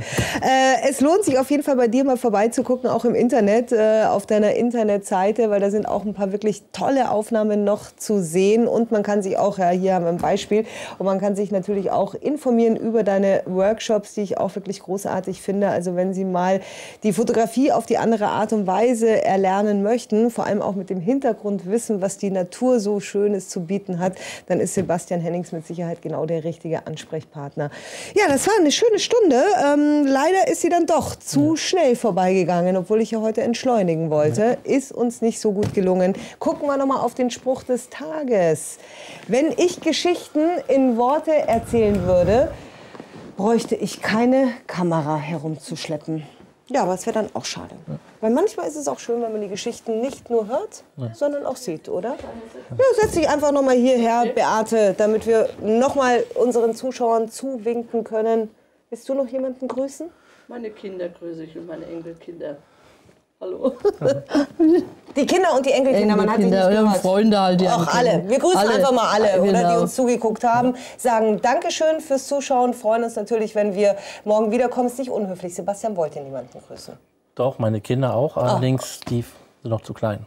Es lohnt sich auf jeden Fall bei dir mal vorbeizugucken, auch im Internet, auf deiner Internetseite, weil da sind auch ein paar wirklich tolle Aufnahmen noch zu sehen und man kann sich auch, hier haben wir ein Beispiel, und man kann sich natürlich auch informieren über deine Workshops, die ich auch wirklich großartig finde. Also wenn Sie mal die Fotografie auf die andere Art und Weise erlernen möchten, vor allem auch mit dem Hintergrund wissen, was die Natur so Schönes zu bieten hat, dann ist Sebastian Hennings mit Sicherheit genau der richtige Ansprechpartner. Ja, das war eine schöne Stunde. Leider ist sie dann doch zu schnell vorbeigegangen, obwohl ich ja heute entschleunigen wollte. Ist uns nicht so gut gelungen. Gucken wir noch mal auf den Spruch des Tages. Wenn ich Geschichten in Worte erzählen würde, bräuchte ich keine Kamera herumzuschleppen. Ja, aber es wäre dann auch schade. Ja. Weil manchmal ist es auch schön, wenn man die Geschichten nicht nur hört, sondern auch sieht, oder? Ja, setz dich einfach noch mal hierher, Beate, damit wir noch mal unseren Zuschauern zuwinken können. Willst du noch jemanden grüßen? Meine Kinder grüße ich und meine Enkelkinder. Hallo. Die Kinder und die Enkelkinder, man hat sie nicht gehört. Freunde halt, die auch alle. Wir grüßen einfach mal alle, genau. oder, die uns zugeguckt haben. Sagen Dankeschön fürs Zuschauen. Freuen uns natürlich, wenn wir morgen wiederkommen. Ist nicht unhöflich. Sebastian wollte niemanden grüßen. Doch, meine Kinder auch. Allerdings, die sind noch zu klein.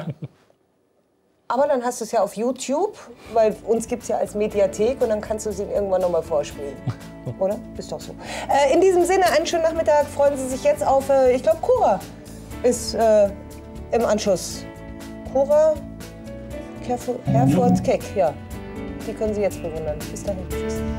Aber dann hast du es ja auf YouTube, weil uns gibt es ja als Mediathek und dann kannst du sie irgendwann noch mal vorspielen. Oder? Ist doch so. In diesem Sinne, einen schönen Nachmittag. Freuen Sie sich jetzt auf, ich glaube, Cora ist im Anschluss. Cora, Herford Keck, ja. Die können Sie jetzt bewundern. Bis dahin. Tschüss.